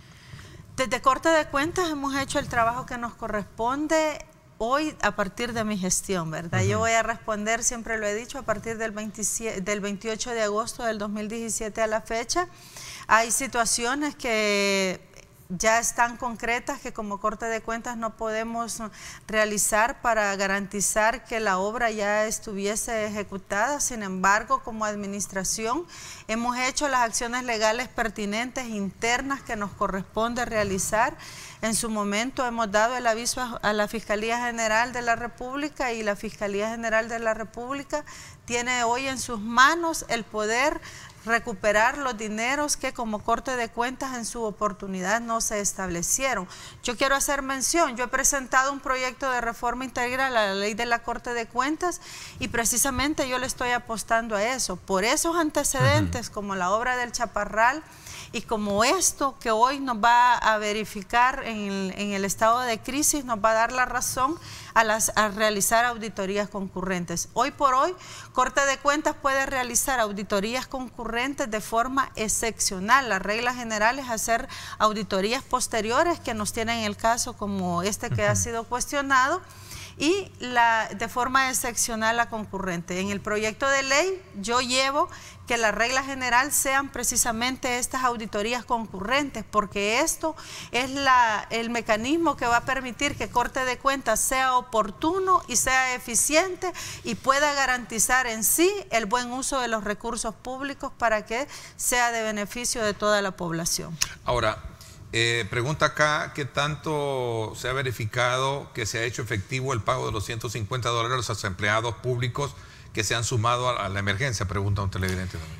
Desde Corte de Cuentas hemos hecho el trabajo que nos corresponde hoy a partir de mi gestión, ¿verdad? Uh-huh. Yo voy a responder, siempre lo he dicho, a partir del, veintisiete, del veintiocho de agosto del dos mil diecisiete a la fecha. Hay situaciones que ya están concretas que como Corte de Cuentas no podemos realizar para garantizar que la obra ya estuviese ejecutada. Sin embargo, como administración hemos hecho las acciones legales pertinentes internas que nos corresponde realizar. En su momento hemos dado el aviso a la Fiscalía General de la República, y la Fiscalía General de la República tiene hoy en sus manos el poder recuperar los dineros que como Corte de Cuentas en su oportunidad no se establecieron. Yo quiero hacer mención, yo he presentado un proyecto de reforma integral a la ley de la Corte de Cuentas y precisamente yo le estoy apostando a eso. Por esos antecedentes, uh-huh. como la obra del Chaparral, y como esto que hoy nos va a verificar en el, en el estado de crisis, nos va a dar la razón a, las, a realizar auditorías concurrentes. Hoy por hoy, Corte de Cuentas puede realizar auditorías concurrentes de forma excepcional. La regla general es hacer auditorías posteriores que nos tienen el caso como este que uh-huh. ha sido cuestionado, y la, de forma excepcional la concurrente. En el proyecto de ley yo llevo que la regla general sean precisamente estas auditorías concurrentes, porque esto es la, el mecanismo que va a permitir que Corte de Cuentas sea oportuno y sea eficiente y pueda garantizar en sí el buen uso de los recursos públicos para que sea de beneficio de toda la población. Ahora, Eh, pregunta acá, ¿qué tanto se ha verificado que se ha hecho efectivo el pago de los ciento cincuenta dólares a los empleados públicos que se han sumado a, a la emergencia? Pregunta un televidente también.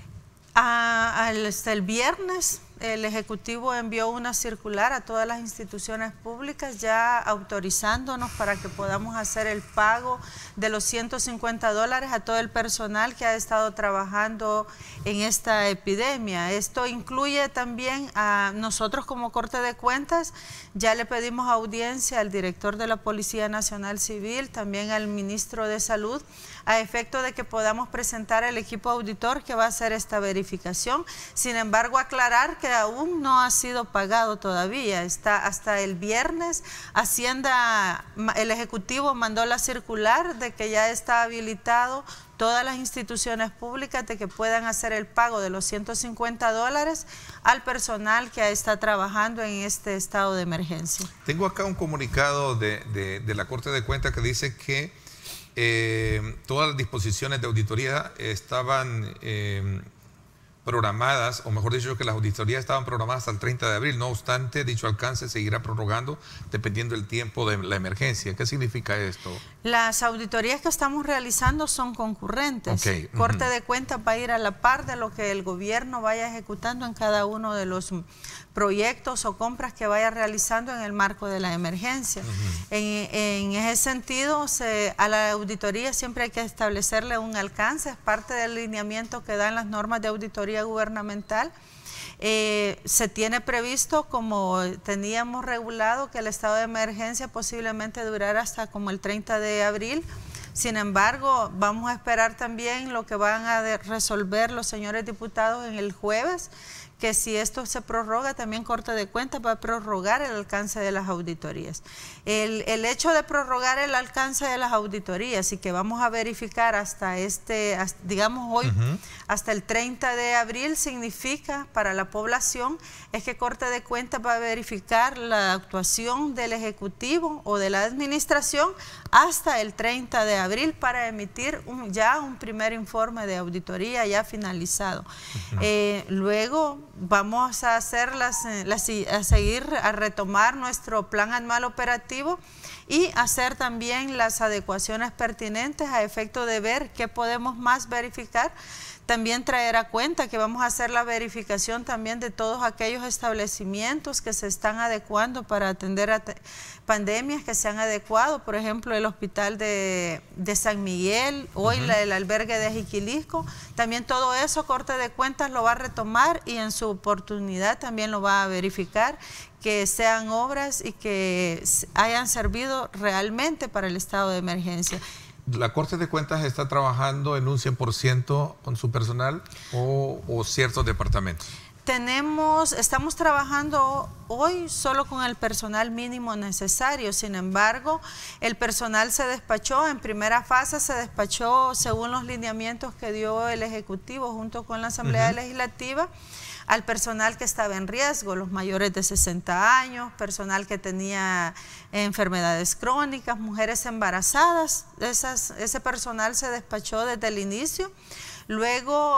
A, al, hasta el viernes el Ejecutivo envió una circular a todas las instituciones públicas ya autorizándonos para que podamos hacer el pago de los ciento cincuenta dólares a todo el personal que ha estado trabajando en esta epidemia. Esto incluye también a nosotros como Corte de Cuentas, ya le pedimos audiencia al director de la Policía Nacional Civil, también al ministro de Salud, a efecto de que podamos presentar el equipo auditor que va a hacer esta verificación. Sin embargo, aclarar que aún no ha sido pagado todavía. Está hasta el viernes, Hacienda, el Ejecutivo mandó la circular de que ya está habilitado todas las instituciones públicas de que puedan hacer el pago de los ciento cincuenta dólares al personal que está trabajando en este estado de emergencia. Tengo acá un comunicado de, de, de la Corte de Cuentas que dice que Eh, todas las disposiciones de auditoría estaban eh, programadas, o mejor dicho, que las auditorías estaban programadas hasta el treinta de abril. No obstante, dicho alcance seguirá prorrogando dependiendo del tiempo de la emergencia. ¿Qué significa esto? Las auditorías que estamos realizando son concurrentes. Okay. Corte uh-huh. de Cuentas va a ir a la par de lo que el gobierno vaya ejecutando en cada uno de los proyectos o compras que vaya realizando en el marco de la emergencia. Uh-huh. en, en ese sentido, se, a la auditoría siempre hay que establecerle un alcance, es parte del lineamiento que dan las normas de auditoría gubernamental. Eh, se tiene previsto, como teníamos regulado, que el estado de emergencia posiblemente durara hasta como el treinta de abril. Sin embargo, vamos a esperar también lo que van a de resolver los señores diputados en el jueves, que si esto se prorroga, también Corte de Cuentas va a prorrogar el alcance de las auditorías. El, el hecho de prorrogar el alcance de las auditorías y que vamos a verificar hasta este, hasta, digamos hoy, uh-huh. hasta el treinta de abril, significa para la población es que Corte de Cuentas va a verificar la actuación del Ejecutivo o de la Administración hasta el treinta de abril para emitir un, ya un primer informe de auditoría ya finalizado. Uh-huh. eh, luego vamos a hacer las, las, a seguir, a retomar nuestro plan anual operativo y hacer también las adecuaciones pertinentes a efecto de ver qué podemos más verificar. También traer a cuenta que vamos a hacer la verificación también de todos aquellos establecimientos que se están adecuando para atender a pandemias que se han adecuado, por ejemplo el hospital de, de San Miguel, hoy uh-huh. la, el albergue de Jiquilisco. También todo eso Corte de Cuentas lo va a retomar y en su oportunidad también lo va a verificar, que sean obras y que hayan servido realmente para el estado de emergencia. ¿La Corte de Cuentas está trabajando en un cien por ciento con su personal o, o ciertos departamentos? Tenemos, estamos trabajando hoy solo con el personal mínimo necesario. Sin embargo, el personal se despachó, en primera fase se despachó según los lineamientos que dio el Ejecutivo junto con la Asamblea uh-huh. Legislativa, al personal que estaba en riesgo, los mayores de sesenta años, personal que tenía enfermedades crónicas, mujeres embarazadas. Esas, ese personal se despachó desde el inicio. Luego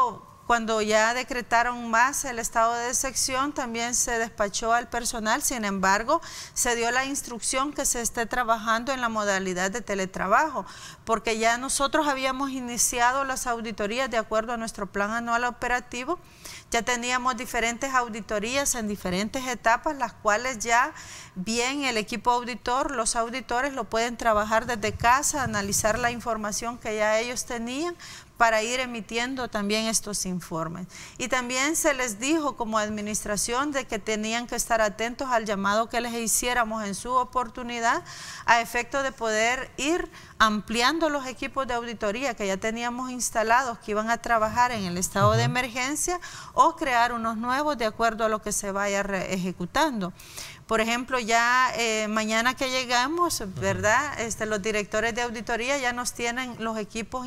Cuando ya decretaron más el estado de excepción, también se despachó al personal. Sin embargo, se dio la instrucción que se esté trabajando en la modalidad de teletrabajo, porque ya nosotros habíamos iniciado las auditorías de acuerdo a nuestro plan anual operativo. Ya teníamos diferentes auditorías en diferentes etapas, las cuales ya bien el equipo auditor, los auditores lo pueden trabajar desde casa, analizar la información que ya ellos tenían para ir emitiendo también estos informes. Y también se les dijo como administración de que tenían que estar atentos al llamado que les hiciéramos en su oportunidad a efecto de poder ir ampliando los equipos de auditoría que ya teníamos instalados, que iban a trabajar en el estado uh-huh. de emergencia, o crear unos nuevos de acuerdo a lo que se vaya ejecutando. Por ejemplo, ya eh, mañana que llegamos, ¿verdad? Este, los directores de auditoría ya nos tienen los equipos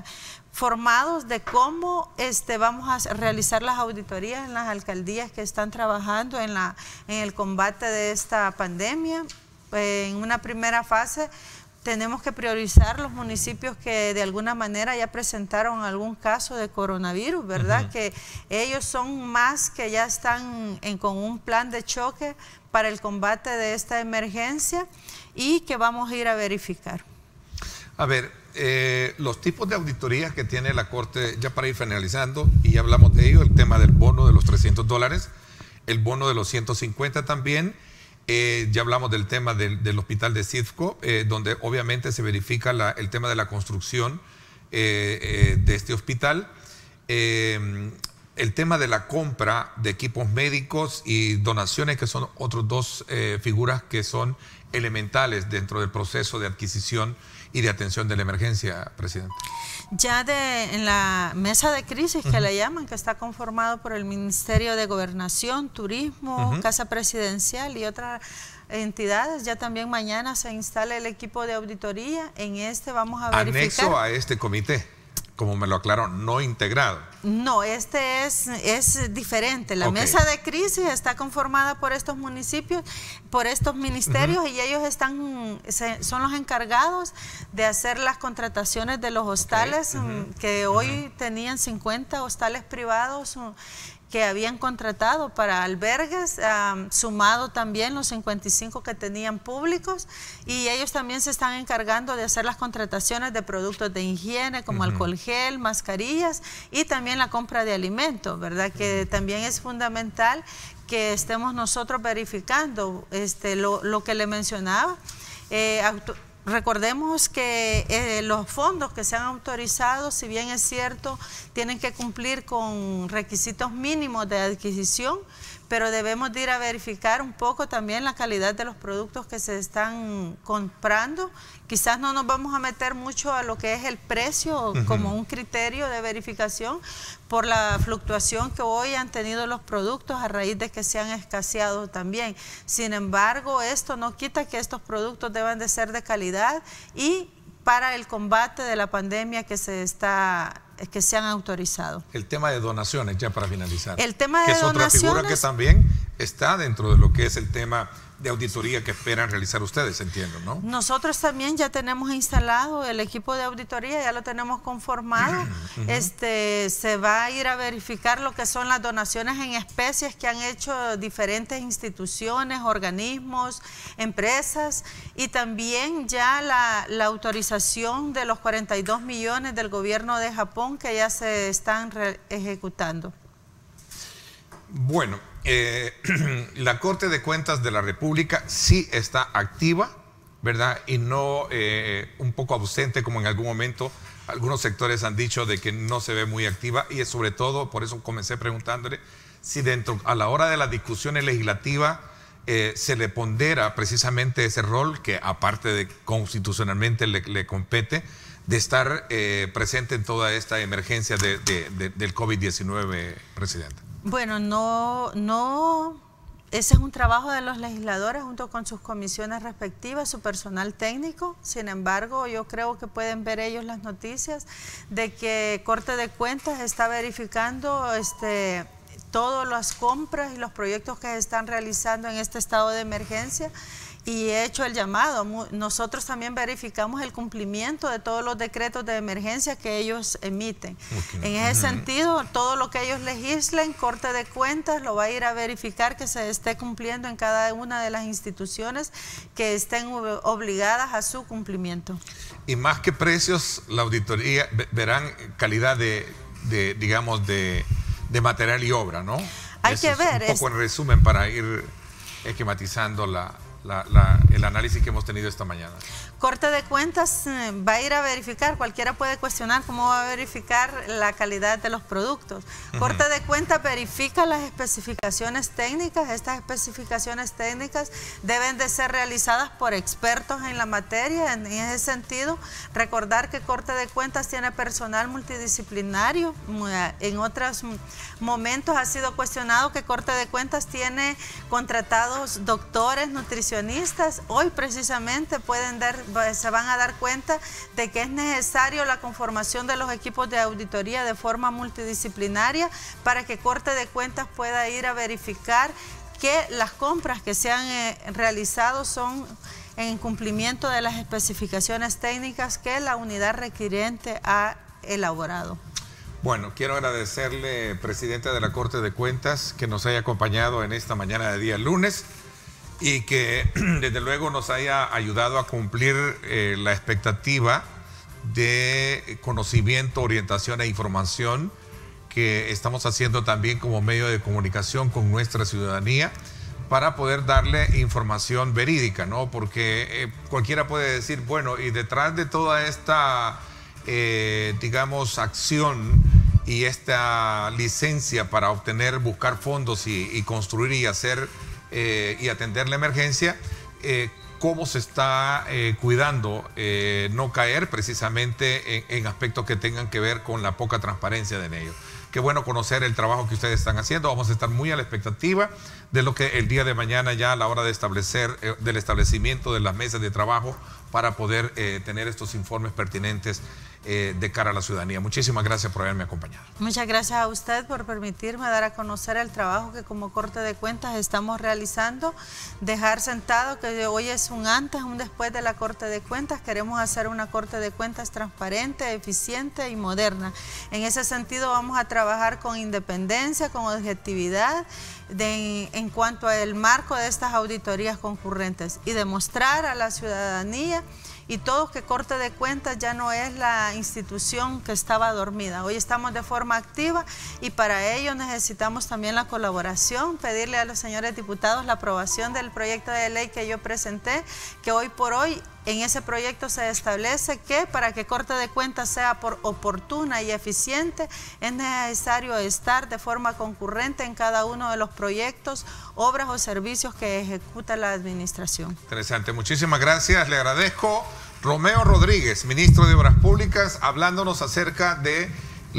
formados de cómo este, vamos a realizar las auditorías en las alcaldías que están trabajando en, la, en el combate de esta pandemia. Eh, en una primera fase tenemos que priorizar los municipios que de alguna manera ya presentaron algún caso de coronavirus, ¿verdad? Uh-huh. Que ellos son más que ya están en, con un plan de choque para el combate de esta emergencia y que vamos a ir a verificar. A ver, eh, los tipos de auditorías que tiene la Corte, ya para ir finalizando, y ya hablamos de ello, el tema del bono de los trescientos dólares, el bono de los ciento cincuenta también, eh, ya hablamos del tema del, del hospital de Citgo, eh, donde obviamente se verifica la, el tema de la construcción eh, eh, de este hospital, eh, el tema de la compra de equipos médicos y donaciones, que son otras dos eh, figuras que son elementales dentro del proceso de adquisición y de atención de la emergencia, presidente. Ya de, en la mesa de crisis que uh-huh. le llaman, que está conformado por el Ministerio de Gobernación, Turismo, uh-huh. Casa Presidencial y otras entidades, ya también mañana se instala el equipo de auditoría. En este vamos a verificar. Anexo a este comité, como me lo aclaró, no integrado. No, este es, es diferente. La okay. mesa de crisis está conformada por estos municipios, por estos ministerios, uh-huh. y ellos están, se, son los encargados de hacer las contrataciones de los hostales, okay. uh-huh. que hoy uh-huh. tenían cincuenta hostales privados uh, que habían contratado para albergues, um, sumado también los cincuenta y cinco que tenían públicos, y ellos también se están encargando de hacer las contrataciones de productos de higiene como uh-huh. alcohol gel, mascarillas y también la compra de alimentos, ¿verdad? Que uh-huh. también es fundamental que estemos nosotros verificando este, lo, lo que le mencionaba. Eh, Recordemos que eh, los fondos que se han autorizado, si bien es cierto, tienen que cumplir con requisitos mínimos de adquisición, pero debemos de ir a verificar un poco también la calidad de los productos que se están comprando. Quizás no nos vamos a meter mucho a lo que es el precio uh-huh. como un criterio de verificación por la fluctuación que hoy han tenido los productos a raíz de que se han escaseado también. Sin embargo, esto no quita que estos productos deban de ser de calidad y para el combate de la pandemia que se está que se han autorizado. El tema de donaciones, ya para finalizar. El tema de que es donaciones, otra figura que también está dentro de lo que es el tema de auditoría que esperan realizar ustedes, entiendo, ¿no? Nosotros también ya tenemos instalado el equipo de auditoría, ya lo tenemos conformado. Uh-huh. Este, se va a ir a verificar lo que son las donaciones en especies que han hecho diferentes instituciones, organismos, empresas, y también ya la, la autorización de los cuarenta y dos millones del gobierno de Japón que ya se están ejecutando. Bueno, eh, la Corte de Cuentas de la República sí está activa, ¿verdad? Y no eh, un poco ausente como en algún momento algunos sectores han dicho de que no se ve muy activa, y es sobre todo, por eso comencé preguntándole si dentro, a la hora de las discusiones legislativas eh, se le pondera precisamente ese rol que aparte de constitucionalmente le, le compete, de estar eh, presente en toda esta emergencia de, de, de, del COVID diecinueve, presidente. Bueno, no, no, ese es un trabajo de los legisladores junto con sus comisiones respectivas, su personal técnico. Sin embargo, yo creo que pueden ver ellos las noticias de que Corte de Cuentas está verificando este, todas las compras y los proyectos que se están realizando en este estado de emergencia. y he hecho el llamado. Nosotros también verificamos el cumplimiento de todos los decretos de emergencia que ellos emiten. Okay. En ese uh-huh. sentido, todo lo que ellos legislen, Corte de Cuentas lo va a ir a verificar que se esté cumpliendo en cada una de las instituciones que estén obligadas a su cumplimiento. Y más que precios, la auditoría verán calidad de, de digamos, de, de material y obra, ¿no? Hay Eso que es ver. Un poco es... en resumen para ir esquematizando la... La, la, el análisis que hemos tenido esta mañana. Corte de Cuentas eh, va a ir a verificar, cualquiera puede cuestionar cómo va a verificar la calidad de los productos. Uh-huh. Corte de Cuentas verifica las especificaciones técnicas. Estas especificaciones técnicas deben de ser realizadas por expertos en la materia. En, en ese sentido, recordar que Corte de Cuentas tiene personal multidisciplinario. En otros momentos ha sido cuestionado que Corte de Cuentas tiene contratados doctores, nutricionistas. Hoy precisamente pueden dar, se van a dar cuenta de que es necesario la conformación de los equipos de auditoría de forma multidisciplinaria para que Corte de Cuentas pueda ir a verificar que las compras que se han eh, realizado son en cumplimiento de las especificaciones técnicas que la unidad requiriente ha elaborado. Bueno, quiero agradecerle, presidente de la Corte de Cuentas, que nos haya acompañado en esta mañana de día lunes y que desde luego nos haya ayudado a cumplir eh, la expectativa de conocimiento, orientación e información que estamos haciendo también como medio de comunicación con nuestra ciudadanía para poder darle información verídica, ¿no? Porque eh, cualquiera puede decir, bueno, y detrás de toda esta, eh, digamos, acción y esta licencia para obtener, buscar fondos y, y construir y hacer Eh, y atender la emergencia, eh, cómo se está eh, cuidando eh, no caer precisamente en, en aspectos que tengan que ver con la poca transparencia de ello. Qué bueno conocer el trabajo que ustedes están haciendo. Vamos a estar muy a la expectativa de lo que el día de mañana, ya a la hora de establecer, eh, del establecimiento de las mesas de trabajo para poder eh, tener estos informes pertinentes eh, de cara a la ciudadanía. Muchísimas gracias por haberme acompañado. Muchas gracias a usted por permitirme dar a conocer el trabajo que como Corte de Cuentas estamos realizando. Dejar sentado que hoy es un antes, un después de la Corte de Cuentas. Queremos hacer una Corte de Cuentas transparente, eficiente y moderna. En ese sentido vamos a trabajar con independencia, con objetividad, de, en cuanto al marco de estas auditorías concurrentes y demostrar a la ciudadanía y todos que Corte de Cuentas ya no es la institución que estaba dormida. Hoy estamos de forma activa y para ello necesitamos también la colaboración, pedirle a los señores diputados la aprobación del proyecto de ley que yo presenté, que hoy por hoy en ese proyecto se establece que para que Corte de Cuentas sea por oportuna y eficiente es necesario estar de forma concurrente en cada uno de los proyectos, obras o servicios que ejecuta la administración. Interesante, muchísimas gracias, le agradezco. Romeo Rodríguez, ministro de Obras Públicas, hablándonos acerca de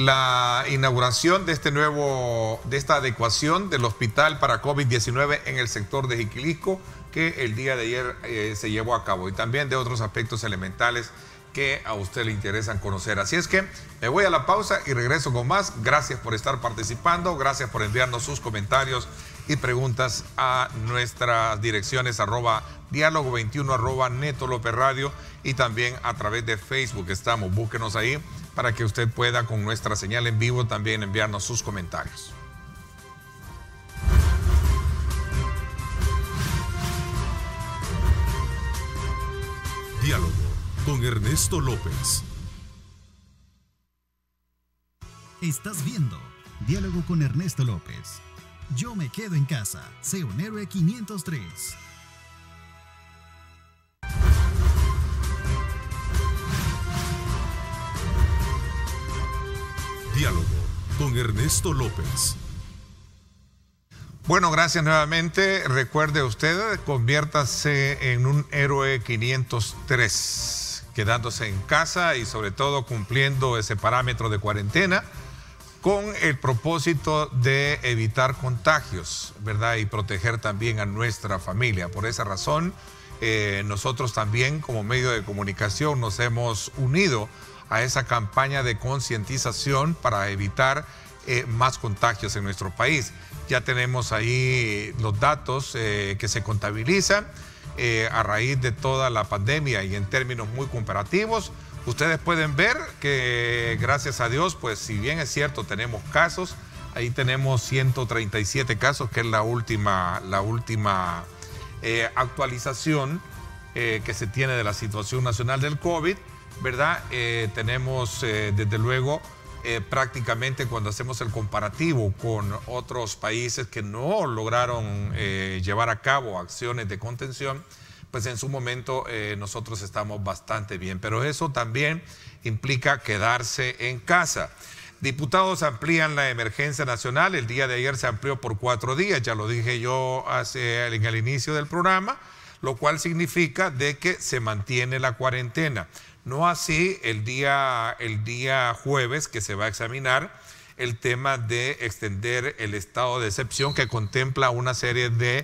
la inauguración de este nuevo, de esta adecuación del hospital para COVID diecinueve en el sector de Jiquilisco, que el día de ayer eh, se llevó a cabo, y también de otros aspectos elementales que a usted le interesan conocer. Así es que me voy a la pausa y regreso con más. Gracias por estar participando, gracias por enviarnos sus comentarios y preguntas a nuestras direcciones arroba diálogo veintiuno arroba Neto López Radio y también a través de Facebook estamos. Búsquenos ahí para que usted pueda con nuestra señal en vivo también enviarnos sus comentarios. Diálogo con Ernesto López. Estás viendo Diálogo con Ernesto López. Yo me quedo en casa. Sé un héroe quinientos tres. Diálogo con Ernesto López. Bueno, gracias nuevamente. Recuerde usted, conviértase en un héroe quinientos tres, quedándose en casa y sobre todo cumpliendo ese parámetro de cuarentena con el propósito de evitar contagios, ¿verdad? Y proteger también a nuestra familia. Por esa razón, eh, nosotros también como medio de comunicación nos hemos unido a esa campaña de concientización para evitar eh, más contagios en nuestro país. Ya tenemos ahí los datos eh, que se contabilizan, eh, a raíz de toda la pandemia y en términos muy comparativos, ustedes pueden ver que gracias a Dios, pues si bien es cierto, tenemos casos, ahí tenemos ciento treinta y siete casos, que es la última, la última eh, actualización eh, que se tiene de la situación nacional del COVID, ¿verdad? Eh, tenemos eh, desde luego eh, prácticamente cuando hacemos el comparativo con otros países que no lograron eh, llevar a cabo acciones de contención, pues en su momento eh, nosotros estamos bastante bien, pero eso también implica quedarse en casa. Diputados amplían la emergencia nacional, el día de ayer se amplió por cuatro días, ya lo dije yo hace, en el inicio del programa, lo cual significa de que se mantiene la cuarentena. No así el día, el día jueves que se va a examinar el tema de extender el estado de excepción que contempla una serie de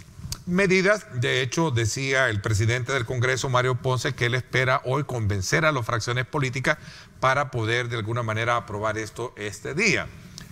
medidas. De hecho, decía el presidente del Congreso, Mario Ponce, que él espera hoy convencer a las fracciones políticas para poder de alguna manera aprobar esto este día.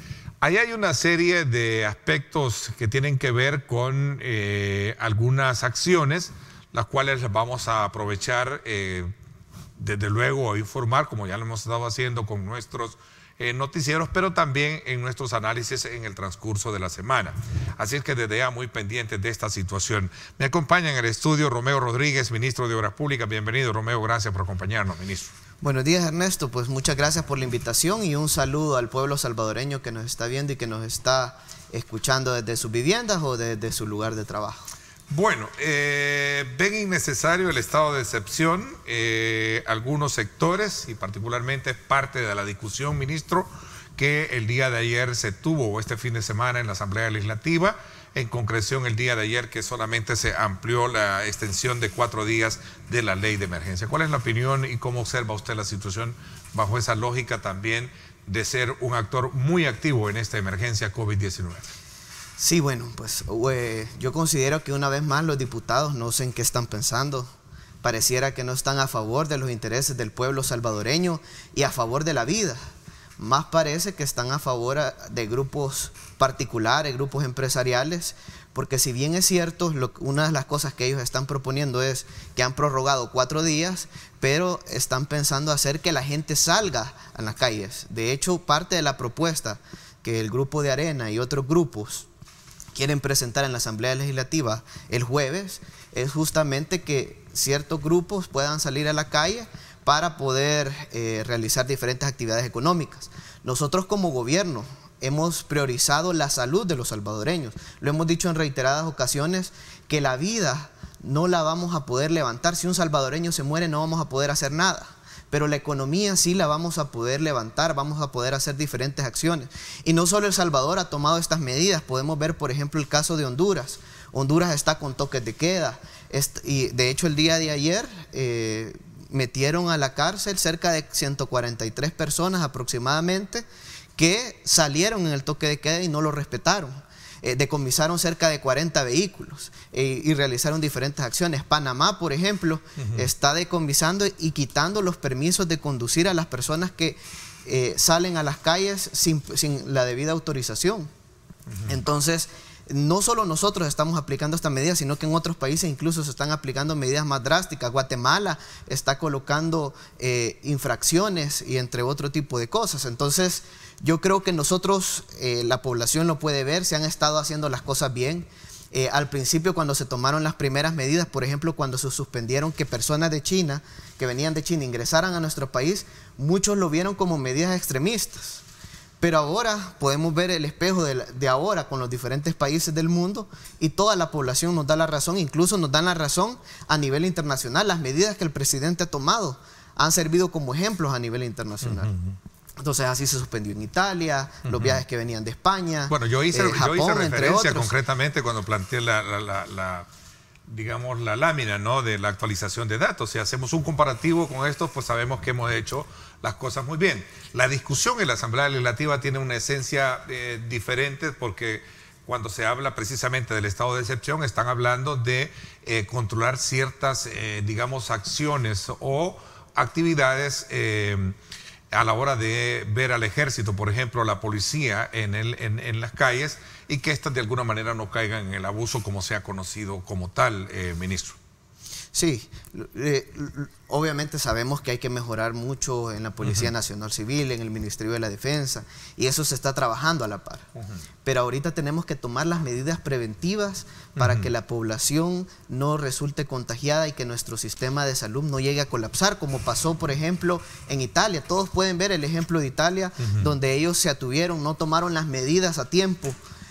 Ahí hay una serie de aspectos que tienen que ver con eh, algunas acciones, las cuales vamos a aprovechar eh, desde luego a informar, como ya lo hemos estado haciendo con nuestros eh, noticieros, pero también en nuestros análisis en el transcurso de la semana. Así es que desde ya muy pendientes de esta situación. Me acompaña en el estudio Romeo Rodríguez, ministro de Obras Públicas. Bienvenido, Romeo, gracias por acompañarnos, ministro. Buenos días, Ernesto, pues muchas gracias por la invitación y un saludo al pueblo salvadoreño que nos está viendo y que nos está escuchando desde sus viviendas o desde su lugar de trabajo. Bueno, eh, ven innecesario el estado de excepción, eh, algunos sectores y particularmente es parte de la discusión, ministro, que el día de ayer se tuvo o este fin de semana en la Asamblea Legislativa, en concreción el día de ayer que solamente se amplió la extensión de cuatro días de la ley de emergencia. ¿Cuál es la opinión y cómo observa usted la situación bajo esa lógica también de ser un actor muy activo en esta emergencia COVID diecinueve? Sí, bueno, pues eh, yo considero que una vez más los diputados no sé en qué están pensando. Pareciera que no están a favor de los intereses del pueblo salvadoreño y a favor de la vida. Más parece que están a favor de grupos particulares, grupos empresariales, porque si bien es cierto, lo, una de las cosas que ellos están proponiendo es que han prorrogado cuatro días, pero están pensando hacer que la gente salga a las calles. De hecho, parte de la propuesta que el grupo de Arena y otros grupos quieren presentar en la Asamblea Legislativa el jueves es justamente que ciertos grupos puedan salir a la calle para poder eh, realizar diferentes actividades económicas. Nosotros como gobierno hemos priorizado la salud de los salvadoreños. Lo hemos dicho en reiteradas ocasiones que la vida no la vamos a poder levantar. Si un salvadoreño se muere no vamos a poder hacer nada. Pero la economía sí la vamos a poder levantar, vamos a poder hacer diferentes acciones. Y no solo El Salvador ha tomado estas medidas, podemos ver por ejemplo el caso de Honduras. Honduras está con toques de queda y de hecho el día de ayer eh, metieron a la cárcel cerca de ciento cuarenta y tres personas aproximadamente que salieron en el toque de queda y no lo respetaron. Eh, decomisaron cerca de cuarenta vehículos eh, y realizaron diferentes acciones. Panamá, por ejemplo, uh-huh. está decomisando y quitando los permisos de conducir a las personas que eh, salen a las calles sin, sin la debida autorización. Uh-huh. Entonces, no solo nosotros estamos aplicando esta medida, sino que en otros países incluso se están aplicando medidas más drásticas. Guatemala está colocando eh, infracciones y entre otro tipo de cosas. Entonces, yo creo que nosotros, eh, la población lo puede ver, se han estado haciendo las cosas bien. Eh, al principio cuando se tomaron las primeras medidas, por ejemplo, cuando se suspendieron que personas de China, que venían de China, ingresaran a nuestro país, muchos lo vieron como medidas extremistas. Pero ahora podemos ver el espejo de, de ahora con los diferentes países del mundo y toda la población nos da la razón, incluso nos dan la razón a nivel internacional. Las medidas que el presidente ha tomado han servido como ejemplos a nivel internacional. Uh-huh. Entonces así se suspendió en Italia, uh-huh. los viajes que venían de España, bueno, yo hice, eh, Japón, yo hice referencia entre concretamente cuando planteé la, la, la, la, digamos, la lámina, ¿no?, de la actualización de datos. Si hacemos un comparativo con esto, pues sabemos que hemos hecho las cosas muy bien. La discusión en la Asamblea Legislativa tiene una esencia eh, diferente porque cuando se habla precisamente del estado de excepción están hablando de eh, controlar ciertas, eh, digamos, acciones o actividades eh, a la hora de ver al ejército, por ejemplo, a la policía en, el, en, en las calles, y que éstas de alguna manera no caigan en el abuso como se ha conocido como tal, eh, ministro. Sí, eh, obviamente sabemos que hay que mejorar mucho en la Policía uh-huh. Nacional Civil, en el Ministerio de la Defensa, y eso se está trabajando a la par. Uh-huh. Pero ahorita tenemos que tomar las medidas preventivas para uh-huh. que la población no resulte contagiada y que nuestro sistema de salud no llegue a colapsar, como pasó, por ejemplo, en Italia. Todos pueden ver el ejemplo de Italia, uh-huh. donde ellos se atuvieron, no tomaron las medidas a tiempo.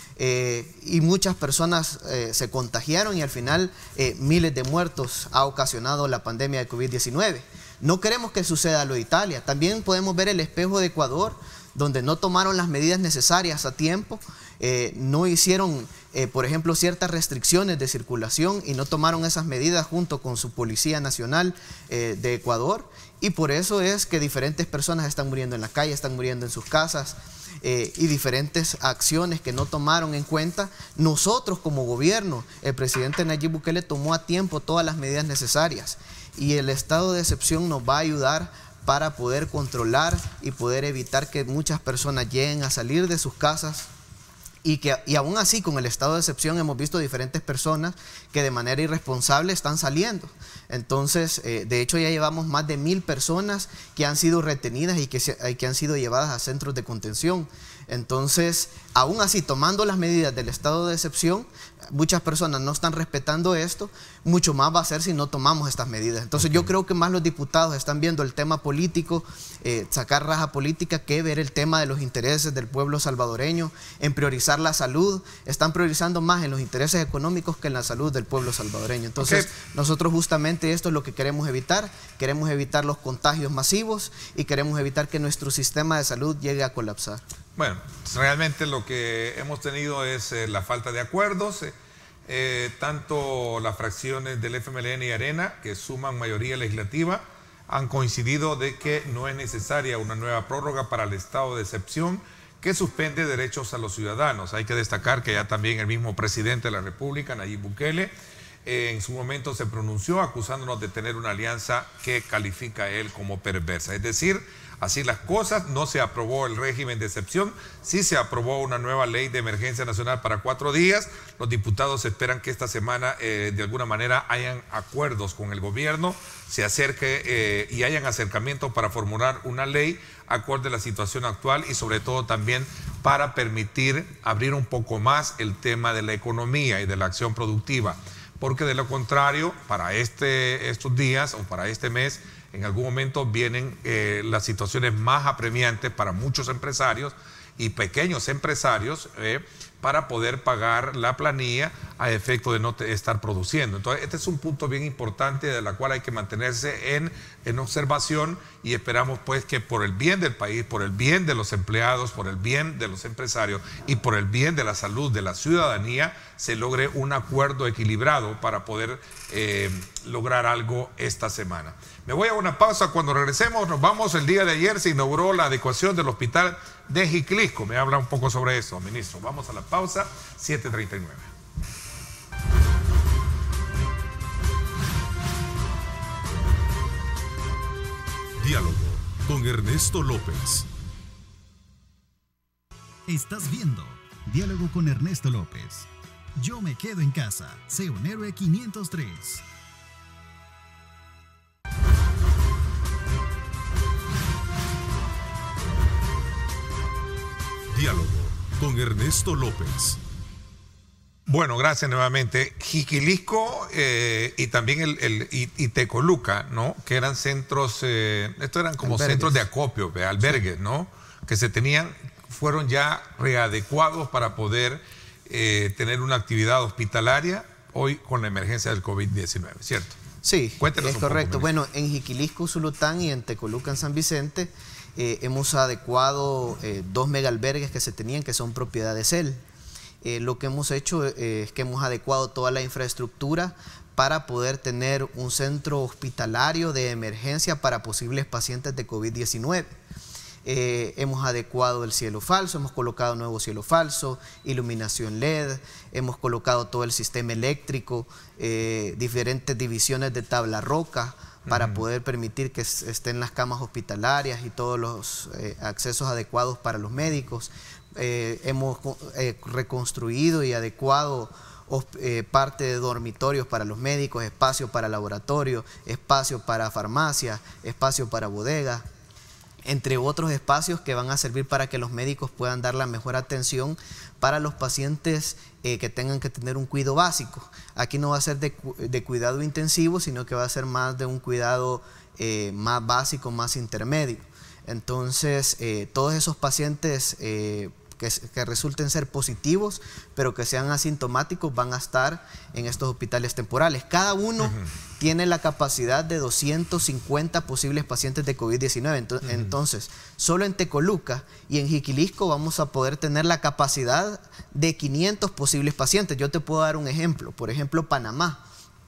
Eh, y muchas personas eh, se contagiaron y al final eh, miles de muertos ha ocasionado la pandemia de COVID diecinueve. No queremos que suceda lo de Italia. También podemos ver el espejo de Ecuador, donde no tomaron las medidas necesarias a tiempo, eh, no hicieron, eh, por ejemplo, ciertas restricciones de circulación y no tomaron esas medidas junto con su Policía Nacional eh, de Ecuador, y por eso es que diferentes personas están muriendo en la calle, están muriendo en sus casas. Eh, y diferentes acciones que no tomaron en cuenta. Nosotros como gobierno, el presidente Nayib Bukele tomó a tiempo todas las medidas necesarias, y el estado de excepción nos va a ayudar para poder controlar y poder evitar que muchas personas lleguen a salir de sus casas. Y, que, y aún así, con el estado de excepción, hemos visto diferentes personas que de manera irresponsable están saliendo. Entonces, eh, de hecho, ya llevamos más de mil personas que han sido retenidas y que, se, y que han sido llevadas a centros de contención. Entonces, aún así, tomando las medidas del estado de excepción, muchas personas no están respetando esto. Mucho más va a ser si no tomamos estas medidas. Entonces, okay. yo creo que más los diputados están viendo el tema político, eh, sacar raja política, que ver el tema de los intereses del pueblo salvadoreño, en priorizar la salud. Están priorizando más en los intereses económicos que en la salud del pueblo salvadoreño. Entonces, okay. nosotros justamente esto es lo que queremos evitar. Queremos evitar los contagios masivos y queremos evitar que nuestro sistema de salud llegue a colapsar. Bueno, realmente lo que hemos tenido es eh, la falta de acuerdos. Eh, eh, tanto las fracciones del F M L N y Arena, que suman mayoría legislativa, han coincidido de que no es necesaria una nueva prórroga para el estado de excepción que suspende derechos a los ciudadanos. Hay que destacar que ya también el mismo presidente de la República, Nayib Bukele, eh, en su momento se pronunció acusándonos de tener una alianza que califica a él como perversa. Es decir, así las cosas, no se aprobó el régimen de excepción, sí se aprobó una nueva ley de emergencia nacional para cuatro días. Los diputados esperan que esta semana eh, de alguna manera hayan acuerdos con el gobierno, se acerque eh, y hayan acercamientos para formular una ley acorde a la situación actual y sobre todo también para permitir abrir un poco más el tema de la economía y de la acción productiva, porque de lo contrario, para este, estos días o para este mes, en algún momento vienen eh, las situaciones más apremiantes para muchos empresarios y pequeños empresarios eh, para poder pagar la planilla a efecto de no estar produciendo. Entonces, este es un punto bien importante de la cual hay que mantenerse en, en observación, y esperamos pues que por el bien del país, por el bien de los empleados, por el bien de los empresarios y por el bien de la salud de la ciudadanía, se logre un acuerdo equilibrado para poder eh, lograr algo esta semana. Me voy a una pausa. Cuando regresemos nos vamos. El día de ayer se inauguró la adecuación del hospital de Jiquilisco. Me habla un poco sobre eso, ministro. Vamos a la pausa, siete treinta y nueve. Diálogo con Ernesto López. Estás viendo Diálogo con Ernesto López. Yo me quedo en casa. Sé un héroe quinientos tres. Diálogo con Ernesto López. Bueno, gracias nuevamente. Jiquilisco eh, y también el, el y, y Tecoluca, ¿no? Que eran centros, eh, estos eran como albergues. Centros de acopio, ¿ve? Albergues, ¿no? Que se tenían, fueron ya readecuados para poder eh, tener una actividad hospitalaria hoy con la emergencia del COVID diecinueve, ¿cierto? Sí, Cuéntenos es correcto. Bueno, en Jiquilisco, Usulután y en Tecoluca, en San Vicente, eh, hemos adecuado eh, dos megalbergues que se tenían, que son propiedad de C E L. Eh, lo que hemos hecho eh, es que hemos adecuado toda la infraestructura para poder tener un centro hospitalario de emergencia para posibles pacientes de COVID diecinueve. eh, hemos adecuado el cielo falso, hemos colocado nuevo cielo falso, iluminación L E D, hemos colocado todo el sistema eléctrico, eh, diferentes divisiones de tabla roca para uh-huh. poder permitir que estén las camas hospitalarias y todos los eh, accesos adecuados para los médicos. Eh, hemos eh, reconstruido y adecuado Eh, parte de dormitorios para los médicos, espacio para laboratorio, espacio para farmacia, espacio para bodega, entre otros espacios que van a servir para que los médicos puedan dar la mejor atención para los pacientes eh, que tengan que tener un cuidado básico. Aquí no va a ser de, de cuidado intensivo, sino que va a ser más de un cuidado eh, más básico, más intermedio. Entonces, eh, todos esos pacientes eh, Que, que resulten ser positivos, pero que sean asintomáticos, van a estar en estos hospitales temporales. Cada uno uh-huh. tiene la capacidad de doscientos cincuenta posibles pacientes de COVID diecinueve. Entonces, uh-huh. entonces, solo en Tecoluca y en Jiquilisco vamos a poder tener la capacidad de quinientos posibles pacientes. Yo te puedo dar un ejemplo. Por ejemplo, Panamá.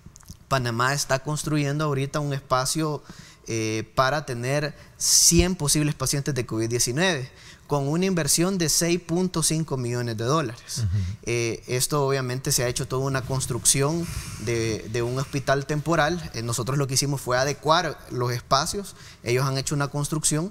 Panamá está construyendo ahorita un espacio eh, para tener cien posibles pacientes de COVID diecinueve. Con una inversión de seis punto cinco millones de dólares. Uh-huh. eh, esto obviamente se ha hecho toda una construcción de, de un hospital temporal. Eh, nosotros lo que hicimos fue adecuar los espacios. Ellos han hecho una construcción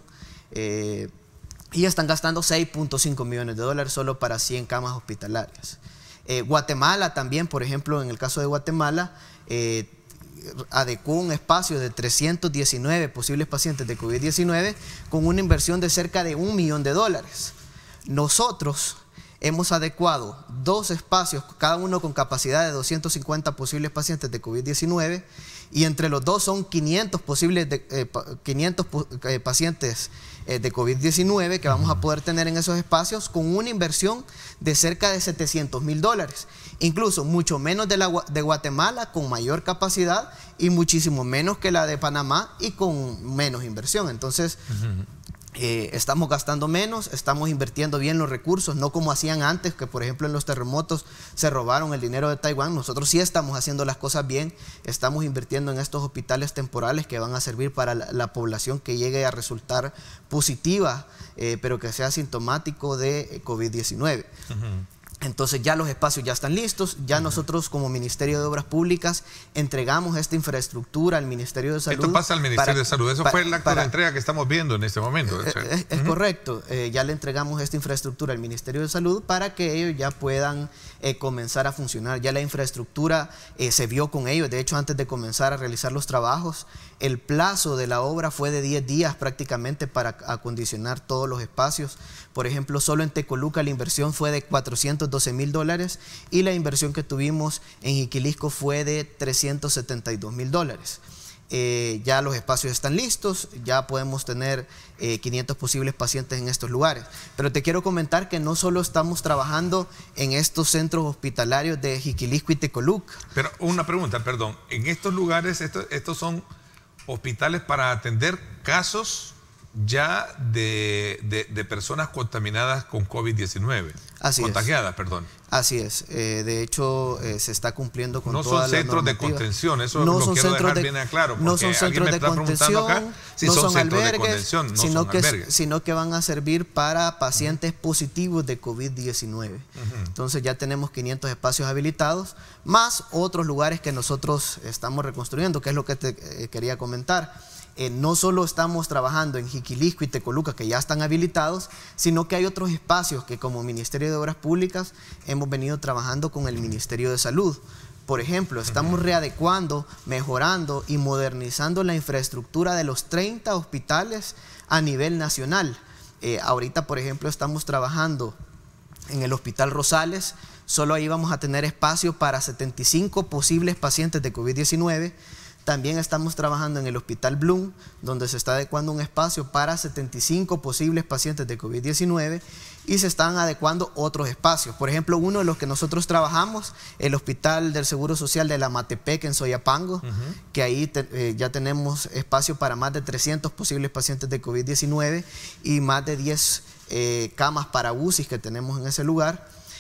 eh, y están gastando seis punto cinco millones de dólares solo para cien camas hospitalarias. Eh, Guatemala también, por ejemplo, en el caso de Guatemala, eh, adecuó un espacio de trescientos diecinueve posibles pacientes de COVID diecinueve con una inversión de cerca de un millón de dólares. Nosotros hemos adecuado dos espacios, cada uno con capacidad de doscientos cincuenta posibles pacientes de COVID diecinueve, y entre los dos son quinientos, posibles de, eh, quinientos eh, pacientes eh, de COVID diecinueve que vamos a poder tener en esos espacios con una inversión de cerca de setecientos mil dólares. Incluso mucho menos de la de Guatemala, con mayor capacidad, y muchísimo menos que la de Panamá y con menos inversión. Entonces, uh-huh. eh, estamos gastando menos, estamos invirtiendo bien los recursos, no como hacían antes, que por ejemplo en los terremotos se robaron el dinero de Taiwán. Nosotros sí estamos haciendo las cosas bien, estamos invirtiendo en estos hospitales temporales que van a servir para la, la población que llegue a resultar positiva, eh, pero que sea sintomático de COVID diecinueve. Uh-huh. Entonces ya los espacios ya están listos, ya uh-huh. nosotros como Ministerio de Obras Públicas entregamos esta infraestructura al Ministerio de Salud. Esto pasa al Ministerio para, de Salud, eso para, fue el acto para, de entrega que estamos viendo en este momento. Es, es, es uh-huh. correcto, eh, ya le entregamos esta infraestructura al Ministerio de Salud para que ellos ya puedan eh, comenzar a funcionar. Ya la infraestructura eh, se vio con ellos, de hecho antes de comenzar a realizar los trabajos, el plazo de la obra fue de diez días prácticamente para acondicionar todos los espacios. Por ejemplo, solo en Tecoluca la inversión fue de cuatrocientos doce mil dólares y la inversión que tuvimos en Jiquilisco fue de trescientos setenta y dos mil dólares. Eh, ya los espacios están listos, ya podemos tener eh, quinientos posibles pacientes en estos lugares. Pero te quiero comentar que no solo estamos trabajando en estos centros hospitalarios de Jiquilisco y Tecoluca. Pero una pregunta, perdón, en estos lugares, estos, estos son hospitales para atender casos ya de, de, de personas contaminadas con COVID diecinueve. Así contagiadas, es. perdón. Así es. Eh, de hecho, eh, se está cumpliendo con no todas las son centros de contención, eso no lo son quiero dejar de, bien claro. Porque no son centros de contención, acá si no son, son centros albergues, de contención, no sino, son que, albergues. sino que van a servir para pacientes uh-huh. positivos de COVID diecinueve. Uh-huh. Entonces ya tenemos quinientos espacios habilitados, más otros lugares que nosotros estamos reconstruyendo, que es lo que te eh, quería comentar. Eh, no solo estamos trabajando en Jiquilisco y Tecoluca, que ya están habilitados, sino que hay otros espacios que como Ministerio de Obras Públicas hemos venido trabajando con el Ministerio de Salud. Por ejemplo, estamos readecuando, mejorando y modernizando la infraestructura de los treinta hospitales a nivel nacional. Eh, ahorita, por ejemplo, estamos trabajando en el Hospital Rosales. Solo ahí vamos a tener espacio para setenta y cinco posibles pacientes de COVID diecinueve. También estamos trabajando en el Hospital Bloom, donde se está adecuando un espacio para setenta y cinco posibles pacientes de COVID diecinueve y se están adecuando otros espacios. Por ejemplo, uno de los que nosotros trabajamos, el Hospital del Seguro Social de la Matepec en Soyapango, uh-huh. que ahí te, eh, ya tenemos espacio para más de trescientos posibles pacientes de COVID diecinueve y más de diez eh, camas para U C I que tenemos en ese lugar.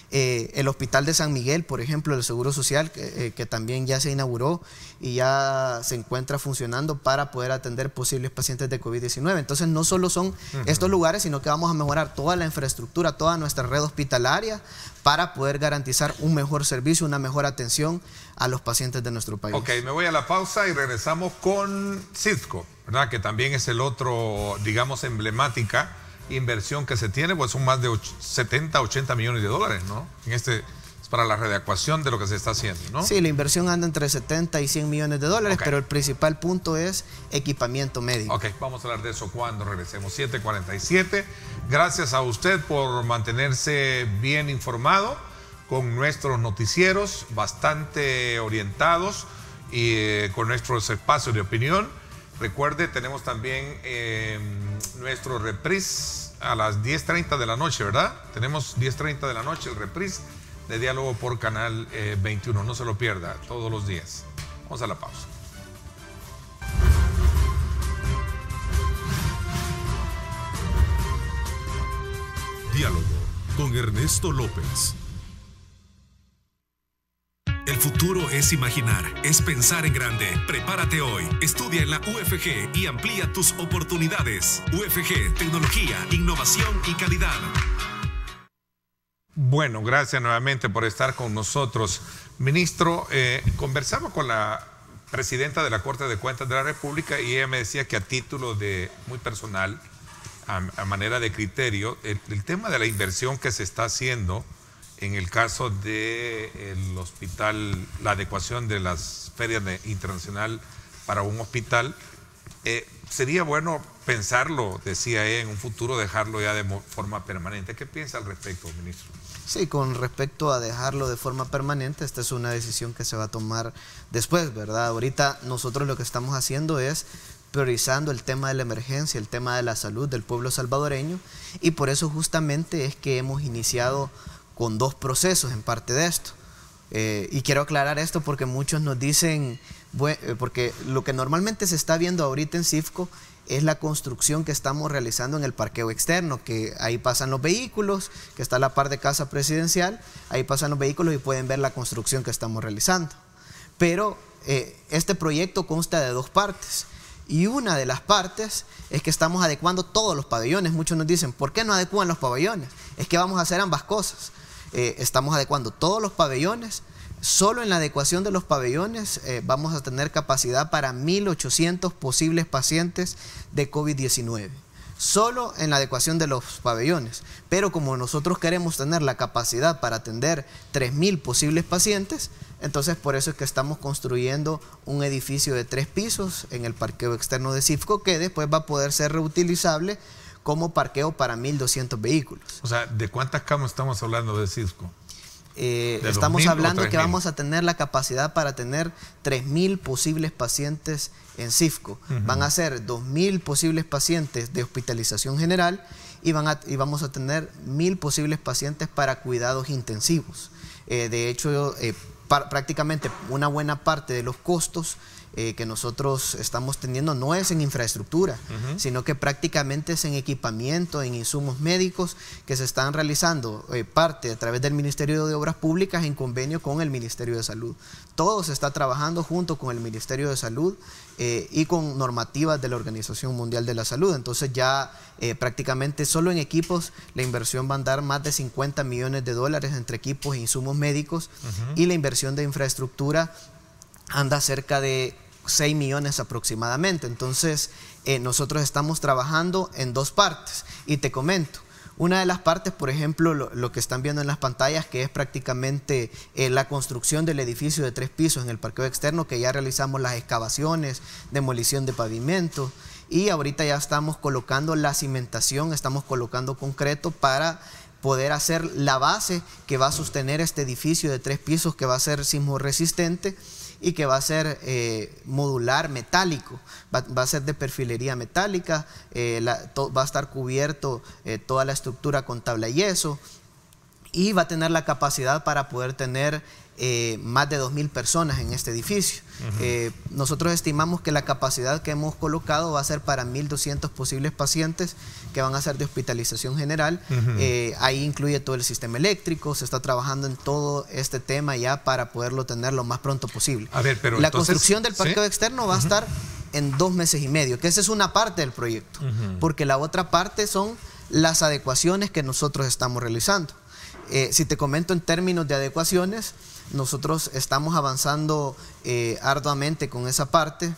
Eh, el Hospital de San Miguel, por ejemplo, el Seguro Social, que, eh, que también ya se inauguró y ya se encuentra funcionando para poder atender posibles pacientes de COVID diecinueve. Entonces no solo son uh-huh. estos lugares, sino que vamos a mejorar toda la infraestructura, toda nuestra red hospitalaria para poder garantizar un mejor servicio, una mejor atención a los pacientes de nuestro país. Ok, me voy a la pausa y regresamos con Cifco, ¿verdad? Que también es el otro, digamos, emblemática inversión que se tiene, pues son más de setenta, ochenta millones de dólares, ¿no? En este, es para la readecuación de lo que se está haciendo, ¿no? Sí, la inversión anda entre setenta y cien millones de dólares, okay. pero el principal punto es equipamiento médico. Ok, vamos a hablar de eso cuando regresemos. siete cuarenta y siete. Gracias a usted por mantenerse bien informado con nuestros noticieros, bastante orientados y eh, con nuestros espacios de opinión. Recuerde, tenemos también eh, nuestro reprise a las diez treinta de la noche, ¿verdad? Tenemos diez treinta de la noche el reprise de Diálogo por Canal eh, veintiuno. No se lo pierda, todos los días. Vamos a la pausa. Diálogo con Ernesto López. El futuro es imaginar, es pensar en grande. Prepárate hoy, estudia en la U F G y amplía tus oportunidades. U F G, tecnología, innovación y calidad. Bueno, gracias nuevamente por estar con nosotros. Ministro, eh, conversaba con la presidenta de la Corte de Cuentas de la República y ella me decía que a título de muy personal, a, a manera de criterio, el, el tema de la inversión que se está haciendo en el caso del hospital, la adecuación de las ferias de, internacional para un hospital, eh, sería bueno pensarlo, decía ella, en un futuro dejarlo ya de forma permanente. ¿Qué piensa al respecto, ministro? Sí, con respecto a dejarlo de forma permanente, esta es una decisión que se va a tomar después, ¿verdad? Ahorita nosotros lo que estamos haciendo es priorizando el tema de la emergencia, el tema de la salud del pueblo salvadoreño, y por eso justamente es que hemos iniciado con dos procesos en parte de esto. Eh, y quiero aclarar esto porque muchos nos dicen, bueno, porque lo que normalmente se está viendo ahorita en Cifco es la construcción que estamos realizando en el parqueo externo, que ahí pasan los vehículos, que está a la par de Casa Presidencial, ahí pasan los vehículos y pueden ver la construcción que estamos realizando. Pero eh, este proyecto consta de dos partes. Y una de las partes es que estamos adecuando todos los pabellones. Muchos nos dicen, ¿por qué no adecúan los pabellones? Es que vamos a hacer ambas cosas. Eh, estamos adecuando todos los pabellones. Solo en la adecuación de los pabellones eh, vamos a tener capacidad para mil ochocientos posibles pacientes de COVID diecinueve. Solo en la adecuación de los pabellones. Pero como nosotros queremos tener la capacidad para atender tres mil posibles pacientes, entonces por eso es que estamos construyendo un edificio de tres pisos en el parqueo externo de Cifco, que después va a poder ser reutilizable como parqueo para mil doscientos vehículos. O sea, ¿de cuántas camas estamos hablando de Cifco? Eh, estamos hablando que vamos a tener la capacidad para tener tres mil posibles pacientes en Cifco. Uh-huh. Van a ser dos mil posibles pacientes de hospitalización general y, van a, y vamos a tener mil posibles pacientes para cuidados intensivos. Eh, de hecho, eh, pa- prácticamente una buena parte de los costos Eh, que nosotros estamos teniendo no es en infraestructura, uh-huh. sino que prácticamente es en equipamiento, en insumos médicos que se están realizando eh, parte a través del Ministerio de Obras Públicas en convenio con el Ministerio de Salud. Todo se está trabajando junto con el Ministerio de Salud eh, y con normativas de la Organización Mundial de la Salud. Entonces ya eh, prácticamente solo en equipos la inversión va a andar más de cincuenta millones de dólares entre equipos e insumos médicos, uh-huh. y la inversión de infraestructura anda cerca de seis millones aproximadamente. Entonces eh, nosotros estamos trabajando en dos partes y te comento. Una de las partes, por ejemplo, lo, lo que están viendo en las pantallas, que es prácticamente eh, la construcción del edificio de tres pisos en el parqueo externo, que ya realizamos las excavaciones, demolición de pavimento, y ahorita ya estamos colocando la cimentación, estamos colocando concreto para poder hacer la base que va a sostener este edificio de tres pisos, que va a ser sismo resistente y que va a ser eh, modular metálico, va, va a ser de perfilería metálica, eh, la, to, va a estar cubierto eh, toda la estructura con tabla y yeso, y va a tener la capacidad para poder tener eh, más de dos mil personas en este edificio. Uh-huh. eh, nosotros estimamos que la capacidad que hemos colocado va a ser para mil doscientos posibles pacientes que van a ser de hospitalización general. Uh-huh. eh, ahí incluye todo el sistema eléctrico, se está trabajando en todo este tema ya para poderlo tener lo más pronto posible. A ver, pero la entonces, construcción del parqueo ¿sí? externo va uh-huh. a estar en dos meses y medio, que esa es una parte del proyecto, uh-huh. porque la otra parte son las adecuaciones que nosotros estamos realizando. Eh, si te comento en términos de adecuaciones, nosotros estamos avanzando eh, arduamente con esa parte.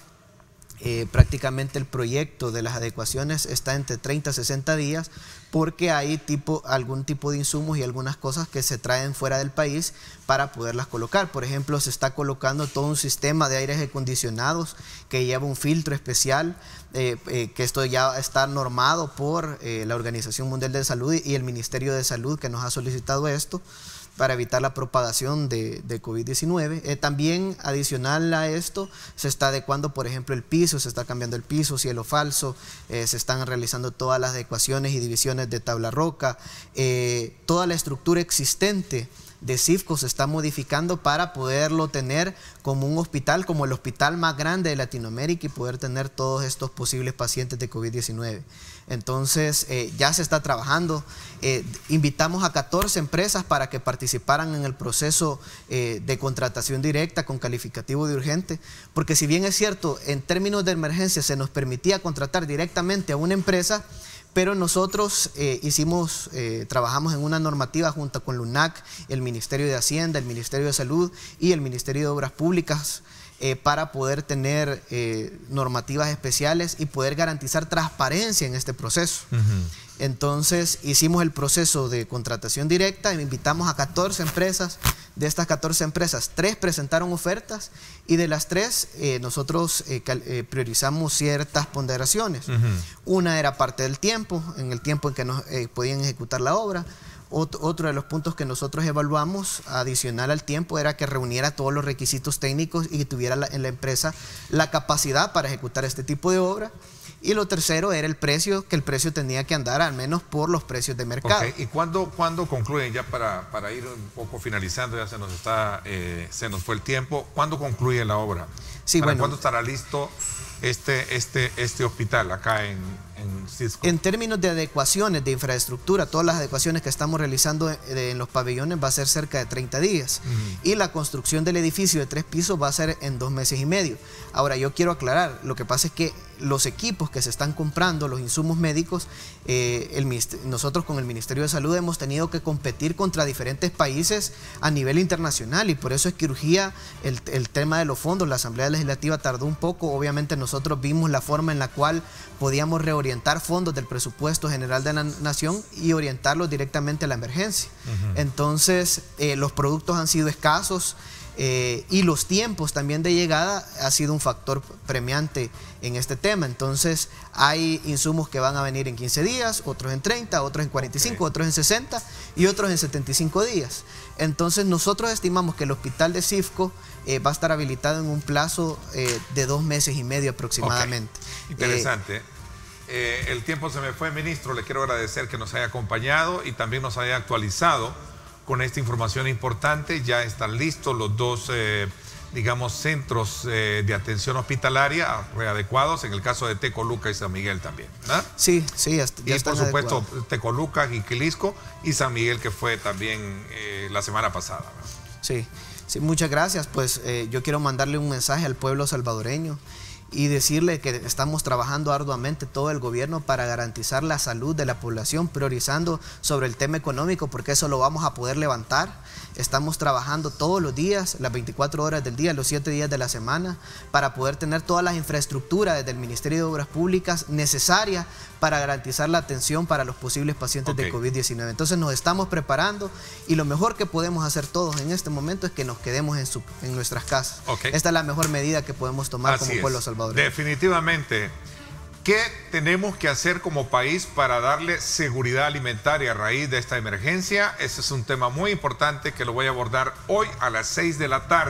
Eh, prácticamente el proyecto de las adecuaciones está entre treinta a sesenta días, porque hay tipo, algún tipo de insumos y algunas cosas que se traen fuera del país para poderlas colocar. Por ejemplo, se está colocando todo un sistema de aires acondicionados que lleva un filtro especial, eh, eh, que esto ya está normado por eh, la Organización Mundial de Salud y el Ministerio de Salud, que nos ha solicitado esto para evitar la propagación de, de COVID diecinueve. Eh, también adicional a esto, se está adecuando, por ejemplo, el piso, se está cambiando el piso, cielo falso, eh, se están realizando todas las adecuaciones y divisiones de tabla roca, eh, toda la estructura existente de CIFCO se está modificando para poderlo tener como un hospital, como el hospital más grande de Latinoamérica, y poder tener todos estos posibles pacientes de COVID diecinueve. Entonces eh, ya se está trabajando. Eh, invitamos a catorce empresas para que participaran en el proceso eh, de contratación directa con calificativo de urgente, porque si bien es cierto, en términos de emergencia se nos permitía contratar directamente a una empresa, pero nosotros eh, hicimos, eh, trabajamos en una normativa junto con LUNAC, el Ministerio de Hacienda, el Ministerio de Salud y el Ministerio de Obras Públicas, eh, para poder tener eh, normativas especiales y poder garantizar transparencia en este proceso. Uh-huh. Entonces hicimos el proceso de contratación directa e invitamos a catorce empresas. De estas catorce empresas, tres presentaron ofertas, y de las tres eh, nosotros eh, eh, priorizamos ciertas ponderaciones. Uh-huh. Una era parte del tiempo, en el tiempo en que nos eh, podían ejecutar la obra. Otro, otro de los puntos que nosotros evaluamos adicional al tiempo era que reuniera todos los requisitos técnicos y que tuviera la, en la empresa la capacidad para ejecutar este tipo de obra. Y lo tercero era el precio, que el precio tenía que andar al menos por los precios de mercado. Okay. ¿Y cuándo, cuándo concluyen, ya para, para ir un poco finalizando, ya se nos está, eh, se nos fue el tiempo, ¿cuándo concluye la obra? Sí, ¿Para bueno, cuándo estará listo este, este, este hospital acá en, en Cisco? En términos de adecuaciones de infraestructura, todas las adecuaciones que estamos realizando en los pabellones va a ser cerca de treinta días. Uh-huh. Y la construcción del edificio de tres pisos va a ser en dos meses y medio. Ahora, yo quiero aclarar, lo que pasa es que los equipos que se están comprando, los insumos médicos, eh, el, nosotros con el Ministerio de Salud hemos tenido que competir contra diferentes países a nivel internacional, y por eso es que urgía el, el tema de los fondos. La Asamblea Legislativa tardó un poco. Obviamente nosotros vimos la forma en la cual podíamos reorientar fondos del presupuesto general de la nación y orientarlos directamente a la emergencia. Uh-huh. Entonces eh, los productos han sido escasos. Eh, y los tiempos también de llegada ha sido un factor premiante en este tema. Entonces hay insumos que van a venir en quince días, otros en treinta, otros en cuarenta y cinco, okay. otros en sesenta y otros en setenta y cinco días. Entonces nosotros estimamos que el hospital de Cifco eh, va a estar habilitado en un plazo eh, de dos meses y medio aproximadamente. Okay. Interesante. Eh, eh, el tiempo se me fue, ministro. Le quiero agradecer que nos haya acompañado y también nos haya actualizado con esta información importante. Ya están listos los dos, eh, digamos, centros eh, de atención hospitalaria readecuados, en el caso de Tecoluca y San Miguel también, ¿verdad? Sí, sí, ya, ya y están por supuesto adecuados. Tecoluca, Jiquilisco y San Miguel, que fue también eh, la semana pasada, ¿verdad? Sí, sí, muchas gracias. Pues eh, yo quiero mandarle un mensaje al pueblo salvadoreño y decirle que estamos trabajando arduamente todo el gobierno para garantizar la salud de la población, priorizando sobre el tema económico, porque eso lo vamos a poder levantar. Estamos trabajando todos los días, las veinticuatro horas del día, los siete días de la semana, para poder tener todas las infraestructuras desde el Ministerio de Obras Públicas necesarias para garantizar la atención para los posibles pacientes okay. de COVID diecinueve. Entonces nos estamos preparando, y lo mejor que podemos hacer todos en este momento es que nos quedemos en, su, en nuestras casas. Okay. Esta es la mejor medida que podemos tomar Así como es. pueblo salvadoreño. Definitivamente. ¿Qué tenemos que hacer como país para darle seguridad alimentaria a raíz de esta emergencia? Ese es un tema muy importante que lo voy a abordar hoy a las seis de la tarde.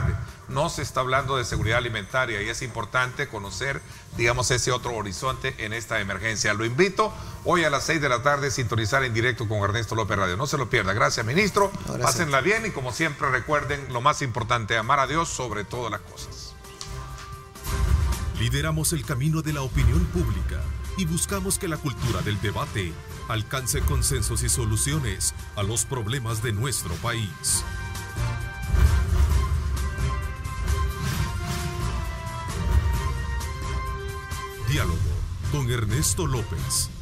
no se está hablando de seguridad alimentaria y es importante conocer, digamos, ese otro horizonte en esta emergencia. Lo invito hoy a las seis de la tarde a sintonizar en directo con Ernesto López Radio. No se lo pierda. Gracias, ministro. Gracias. Pásenla bien y como siempre recuerden lo más importante, amar a Dios sobre todas las cosas. Lideramos el camino de la opinión pública y buscamos que la cultura del debate alcance consensos y soluciones a los problemas de nuestro país. Diálogo con Ernesto López.